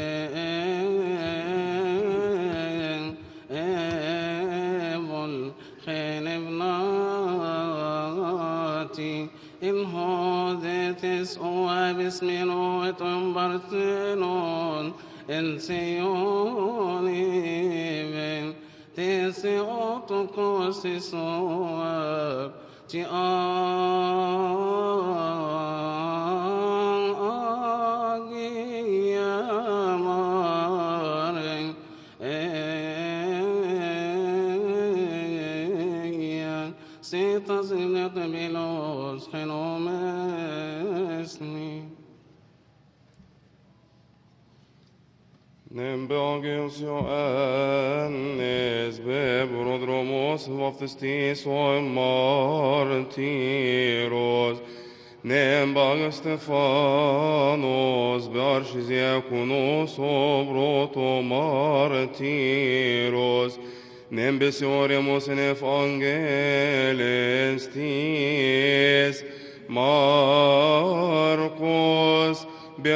ابن خين ابناتي ان هودت اسقوا باسم نوت برتنون ان سيوني بن تسعتك سواب سيتصلت بلوس حنوم اسمي Nembeagios Ioannes bebrodromos vaftistis o martyros. Nembeagios Stefanos bearchis diakonos o broto martyros. Nembesioremus in evangelis tis Marcos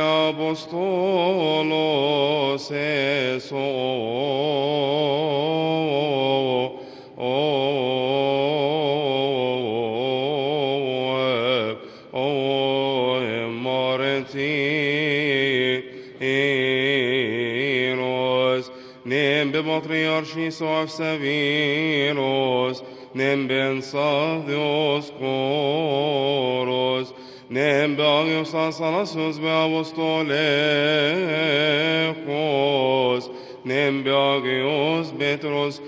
Beapostolos eso martyros nembe patriarchis of Severos nembe Dios coros nembe agios asalasus beapostolecos nembe agios Petros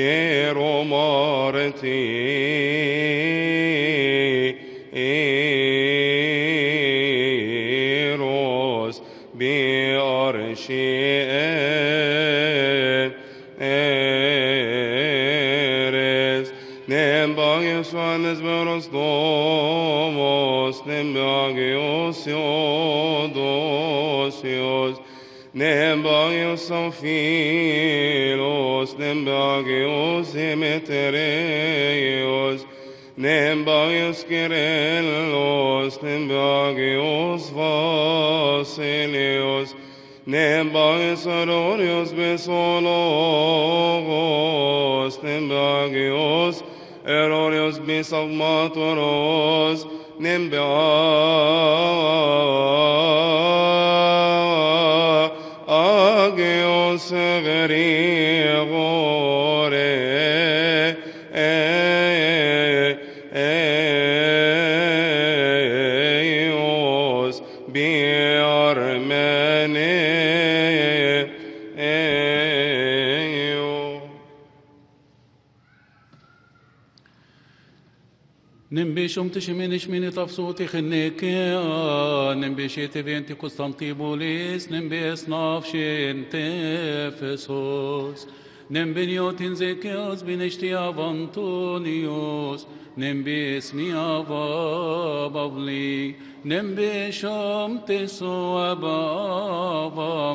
hieromartyros bearchieres nembe agios Johannes beros domos nembe agios Theodosios nembe agios Amphilos nembe agios Demetrios nembe agios Kyrillos nembe agios Vasilios nembe agios Arorios Besologos nembe agios Erorios Bisavmatoros nembe agios Gregorios Biarmeneo. نمبيشم تشمينش ميني تفصوتي خنيكيا نمبيشي تبينتي قسطنطيبوليس نمبيس نافشين تفسوس نمبينيوتين زيكيوس بنشتي أفانتونيوس نمبيس ميافا بابلي نمبيشم تسوى بابا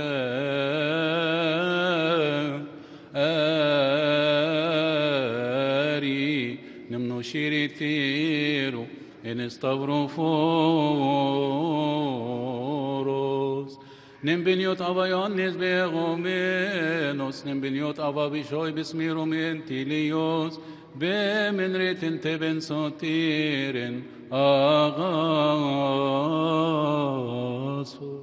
مكان آري نمنو شيريتيرو ان استبرو فوروس نمبنيوت ابا يونس بيغومينوس نمبنيوت ابا بيشوي بسميرو من تيليوس بمن ريتن تبن سوتيرن اغاسو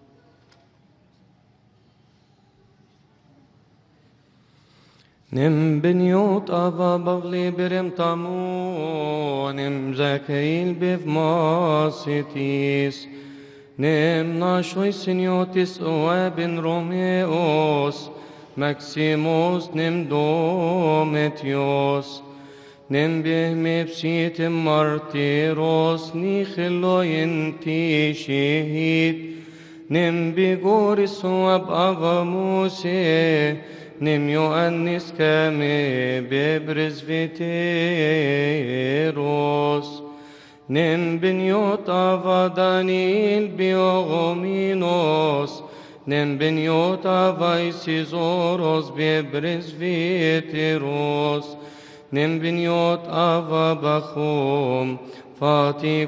نم بنيوت أفا بغلي برم تامو نم زكيل بف ماسيتيس نم ناشوي سنيوتيس وابن روميوس ماكسيموس نم دومتيوس نم بهم بسيت مارتيروس نيخلو ينتي شهيد نم بيغوريس واب أغاموسي نم يؤنس كامي ببرز فيتيروس نم بنيوت أفا دانيل بيوغومينوس نم بنيوت أفا إسيزوروس ببرز فيتيروس نم بنيوت أفا بخوم فاتي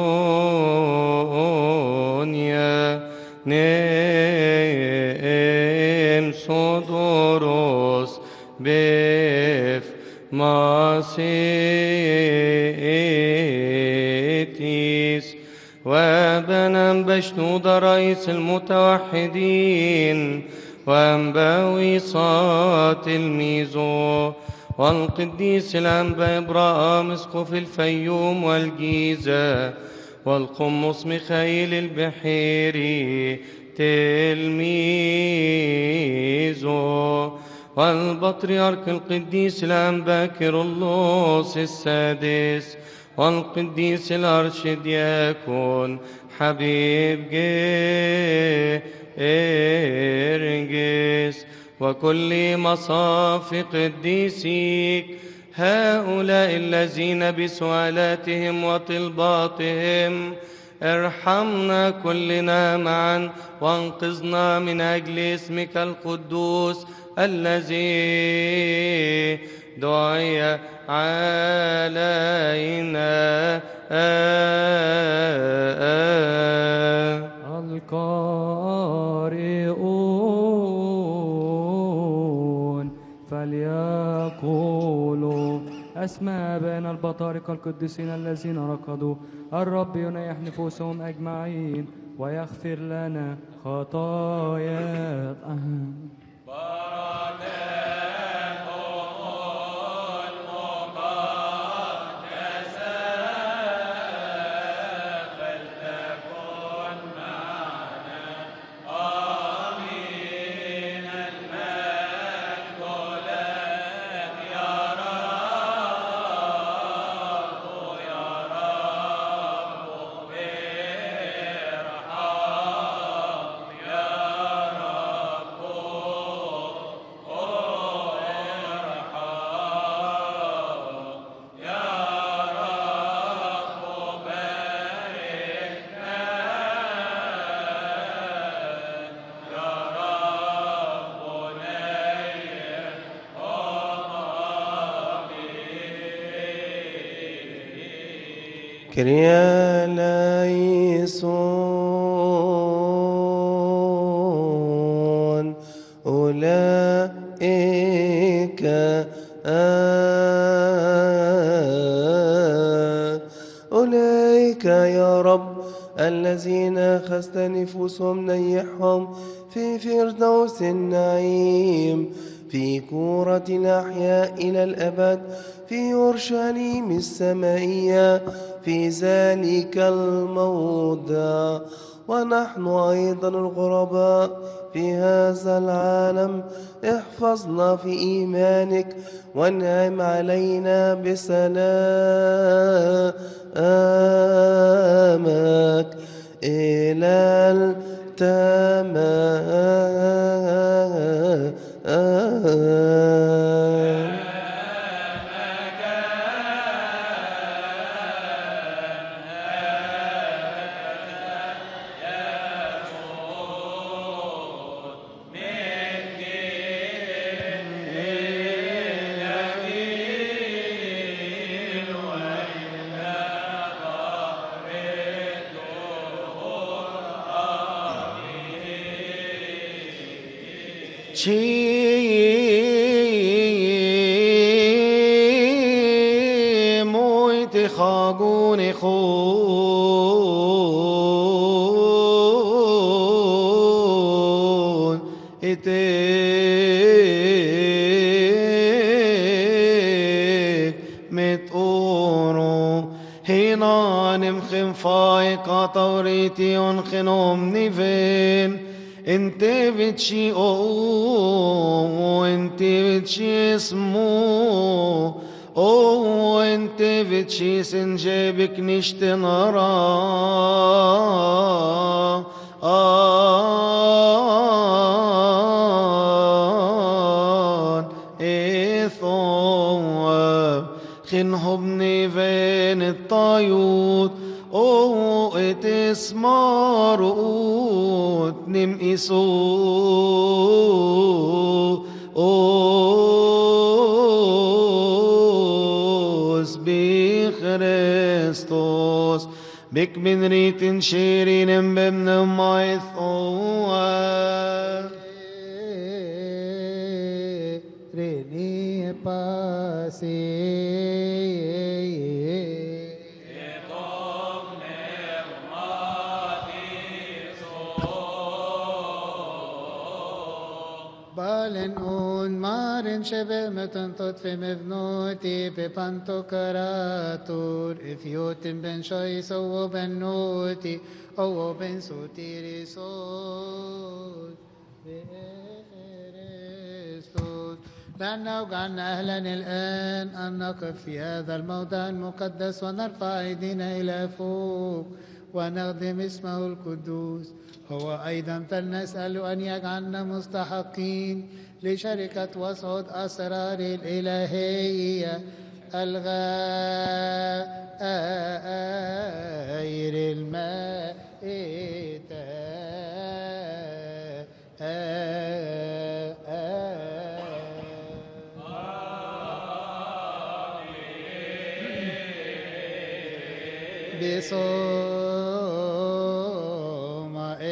كونونيا نم صدوروس بف ماسيتيس وبنم بشنود رئيس المتوحدين وأنباوي صات الميزو والقديس الأنبا إبراهيم اسقف الفيوم والجيزة والقمص ميخائيل البحيري تلميذه والبطريرك القديس الأنبا كيرلس السادس والقديس الأرشدياكون حبيب إرجس وكل مصاف قديسيك هؤلاء الذين بسؤالاتهم وطلباتهم ارحمنا كلنا معا وانقذنا من أجل اسمك القدوس الذي دعي علينا القارئون فليقولوا أسماء بين البطاركة القديسين الذين ركضوا الرب ينيح نفوسهم أجمعين ويغفر لنا خطايانا. كريا لايسون أولئك أولئك يا رب الذين أخذت نفوسهم نيحهم في فردوس النعيم في كورة الأحياء إلى الأبد في أورشليم السمائية في ذلك الموضع. ونحن أيضا الغرباء في هذا العالم احفظنا في إيمانك وانعم علينا بسلامك إلى التمام. مويت خاقون خون إتيك متقورو هنا نمخن فايقة طوريتي ونخنهم نفين انت بتشي انت بتشي اسمو انت بتشي سنجيبك نشتنرا ايثوب خنهبني بين الطيوط اتسمار نم إيسوس بخريستوس بك من ريت شيرين بمن مايثوس ريني باسي بالن اون مارن شبه متنطط في مبنوتي ببانتو كراتور افيوتن بن شايس او بنوتي او بن سوتيري صوت بخريستوس لأنه وقعنا أهلا الآن أن نقف في هذا الموضع المقدس ونرفع أيدينا إلى فوق ونخدم اسمه القدوس. هو أيضا فلنسأل أن يجعلنا مستحقين لشركة وصعود أسرار الإلهية الغير المائتة بصوم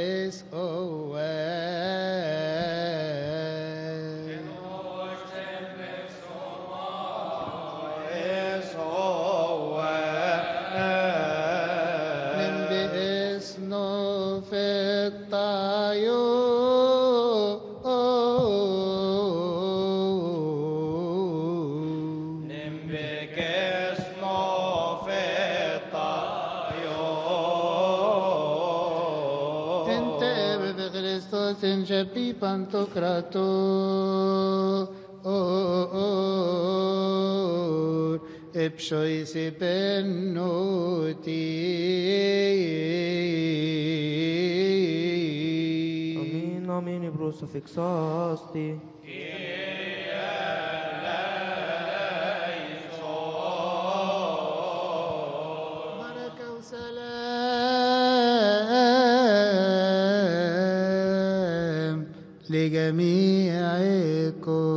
Jepi pantokrator epshoisi penoti. Amin, amin, ibruso fixasti. لجميعكم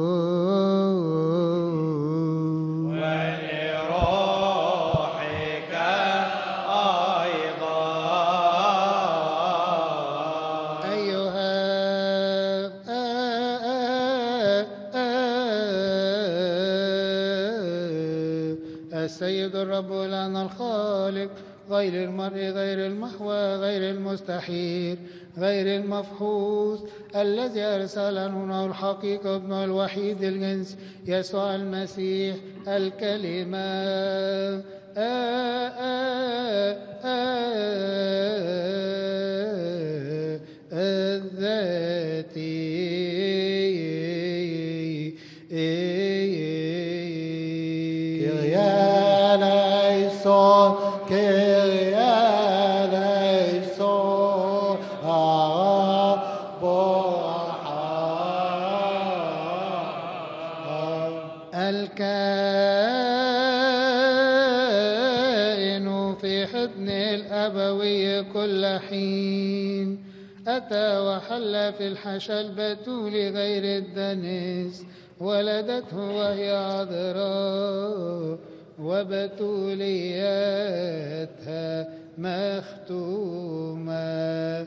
ولروحك أيضا أيها السيد الرب لنا الخالق، غير المرء، غير المحوى، غير المستحيل، غير المفحوص، الذي أرسل لنا الحقيقة ابنه الوحيد الجنس يسوع المسيح الكلمة الذاتي الكائن في حضن الأبوي كل حين، أتى وحل في الحشا البتول غير الدنس، ولدته وهي عذراء وبتوليتها مختومة.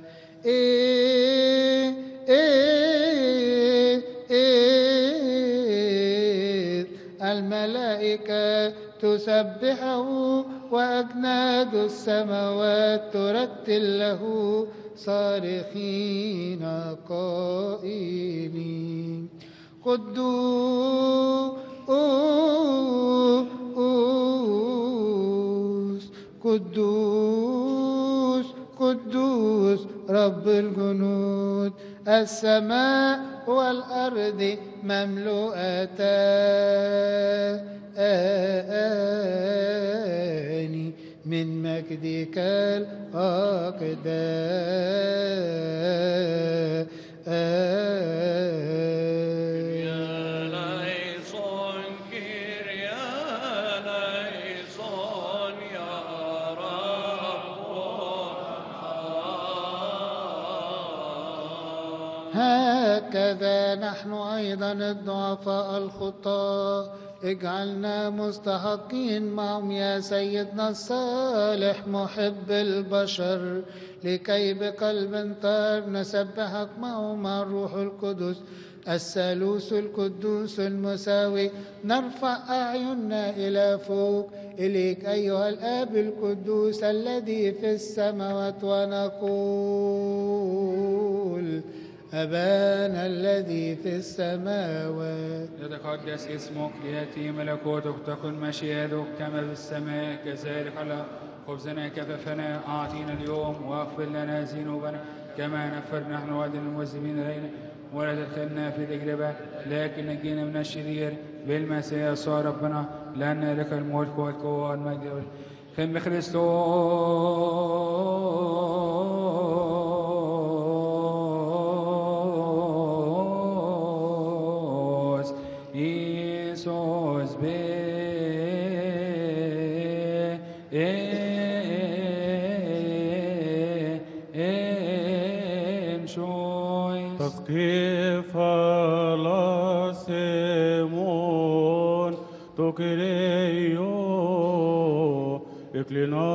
الملائكة تسبحه وأجناد السماوات ترتل له صارخين قائلين قدوس قدوس قدوس رب الجنود، السماء والأرض مملوءتان من مجدك هكذا نحن أيضا الضعفاء الخطاة اجعلنا مستحقين معهم يا سيدنا الصالح محب البشر، لكي بقلب طاهر نسبحك معه مع الروح القدس الثالوث القدوس المساوي، نرفع أعيننا إلى فوق إليك أيها الآب القدوس الذي في السماوات، ونقول أبانا الذي في السماوات، يتقدس اسمك، ليأتي ملكوتك، تكن مشيئتك كما في السماء كذلك على الأرض. خبزنا كفافنا أعطينا اليوم، واغفر لنا ذنوبنا كما نغفر نحن أيضا للمذنبين إلينا، ولا تدخلنا في تجربة لكن نجينا من الشرير، بالمسيح يسوع ربنا، لأن لك الملك والقوة والمجد خم Χριστός Ιησούς تسقيف لاسمون تكريو اكلنا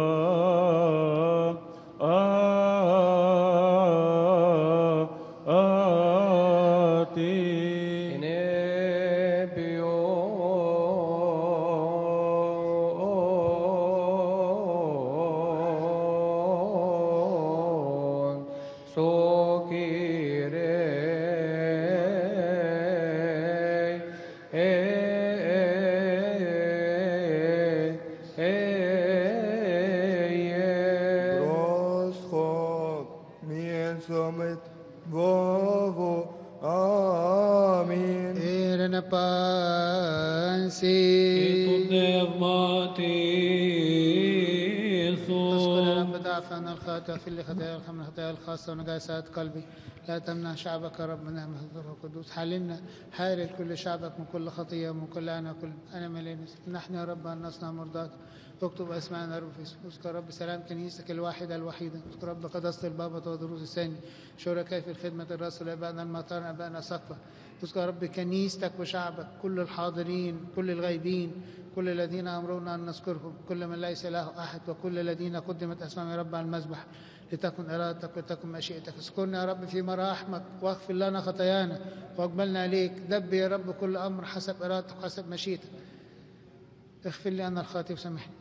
اغفر لي خطايا الخمر الخطايا الخاصة ونجاسات قلبي لا تمنع شعبك يا رب من نعمة الروح القدوس حللنا حارب كل شعبك من كل خطية ومن كل أنا ملامس نحن يا رب أن نصنع مرضات اكتب أسماءنا يا رب في اذكر رب سلام كنيستك الواحدة الوحيدة اذكر رب قداسة البابا ودروس الثاني شركاء في خدمة الرسل أبائنا المطار أبائنا سقفة اذكر رب كنيستك وشعبك كل الحاضرين كل الغايبين كل الذين أمرونا أن نذكرهم كل من ليس له أحد وكل الذين قدمت أسماء يا رب على المذبح لتكن إرادتك وتكن مشيئتك اذكرنا يا رب في مراحمك واغفر لنا خطايانا واقبلنا عليك دب يا رب كل أمر حسب إرادتك وحسب مشيئتك اغفر لي أنا الخاطئ وسامحني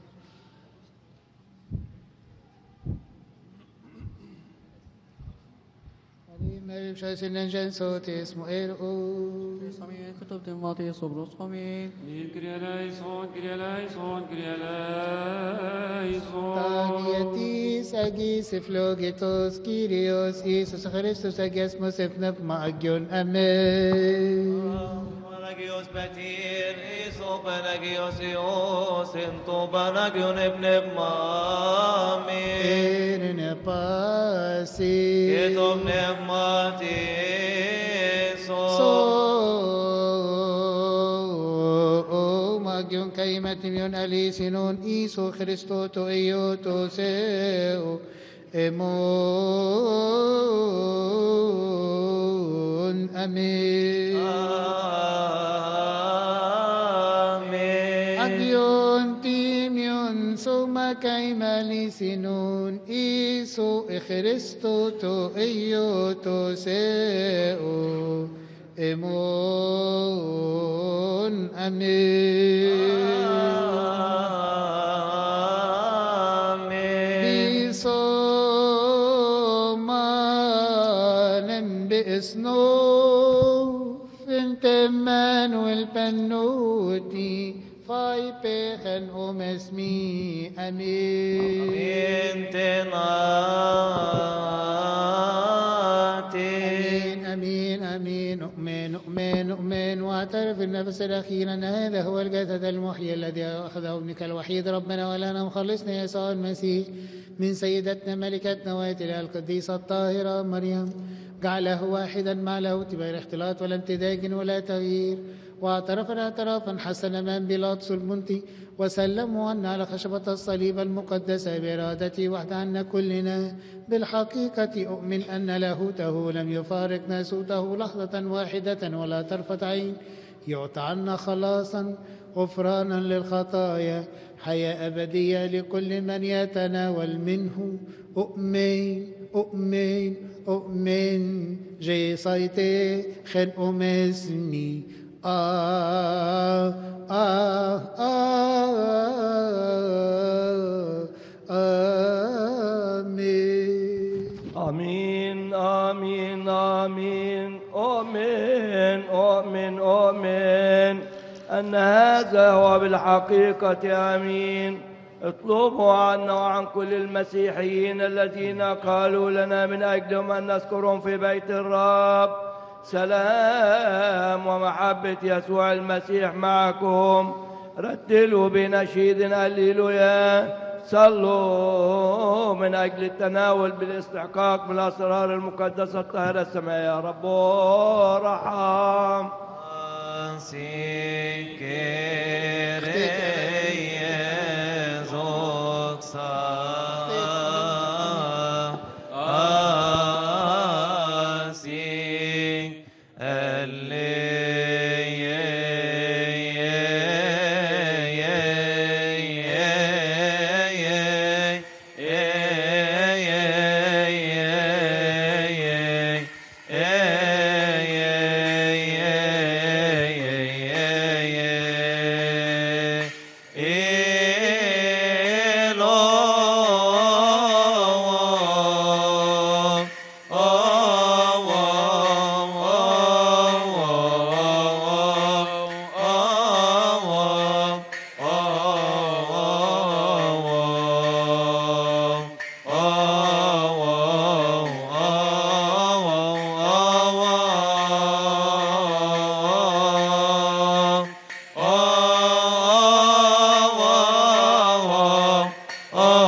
Mary Chasing Engine so tis moel o Samien kutub dem vati sobros komit Krieleison Tagietis agis eflogetos Kyrios Isus Christus agesmos efnep maagion Amen Panagios Petir Iso Panagios Ios Into Panagion Ebneb Mami Erine Pasi Ketom Nebmati Magion Kaimatimion Alisinun Iso Christo to Ioto Seu Emon Amen Agion Timion Soma Kaimalisinun Iso Christo to Ioto Seu Emon Amen Bisomanen بإسنوف انتمان والبنوتي فاي بيخن أمسمي أمين أمين أمين أؤمن واعترف النفس الأخير أن هذا هو الجسد المحيي الذي أخذه ابنك الوحيد ربنا ولنا مخلصنا يسوع المسيح من سيدتنا ملكتنا وآيتنا القديسة الطاهرة مريم جعله واحدا مع لاهوت بغير اختلاط ولا امتداج ولا تغيير واعترفنا اعترافا حسنا امام بيلاطس المنطي وسلموا عنا على خشبة الصليب المقدسة بإرادته وحده عنا كلنا بالحقيقة أؤمن أن لاهوته لم يفارق ناسوته لحظة واحدة ولا طرفة عين يعطى عنا خلاصا غفرانا للخطايا حياة أبدية لكل من يتناول منه أؤمن جي صيتي خن أمسني آمين آمين آمين آمين آمين آمين أن هذا هو بالحقيقة آمين اطلبوا عنا وعن كل المسيحيين الذين قالوا لنا من أجلهم أن نذكرهم في بيت الرب سلام ومحبة يسوع المسيح معكم رتلوا بنشيد هللويا. صلوا من أجل التناول بالاستحقاق من الأسرار المقدسة الطاهرة السماء. يا رب ارحم. Oh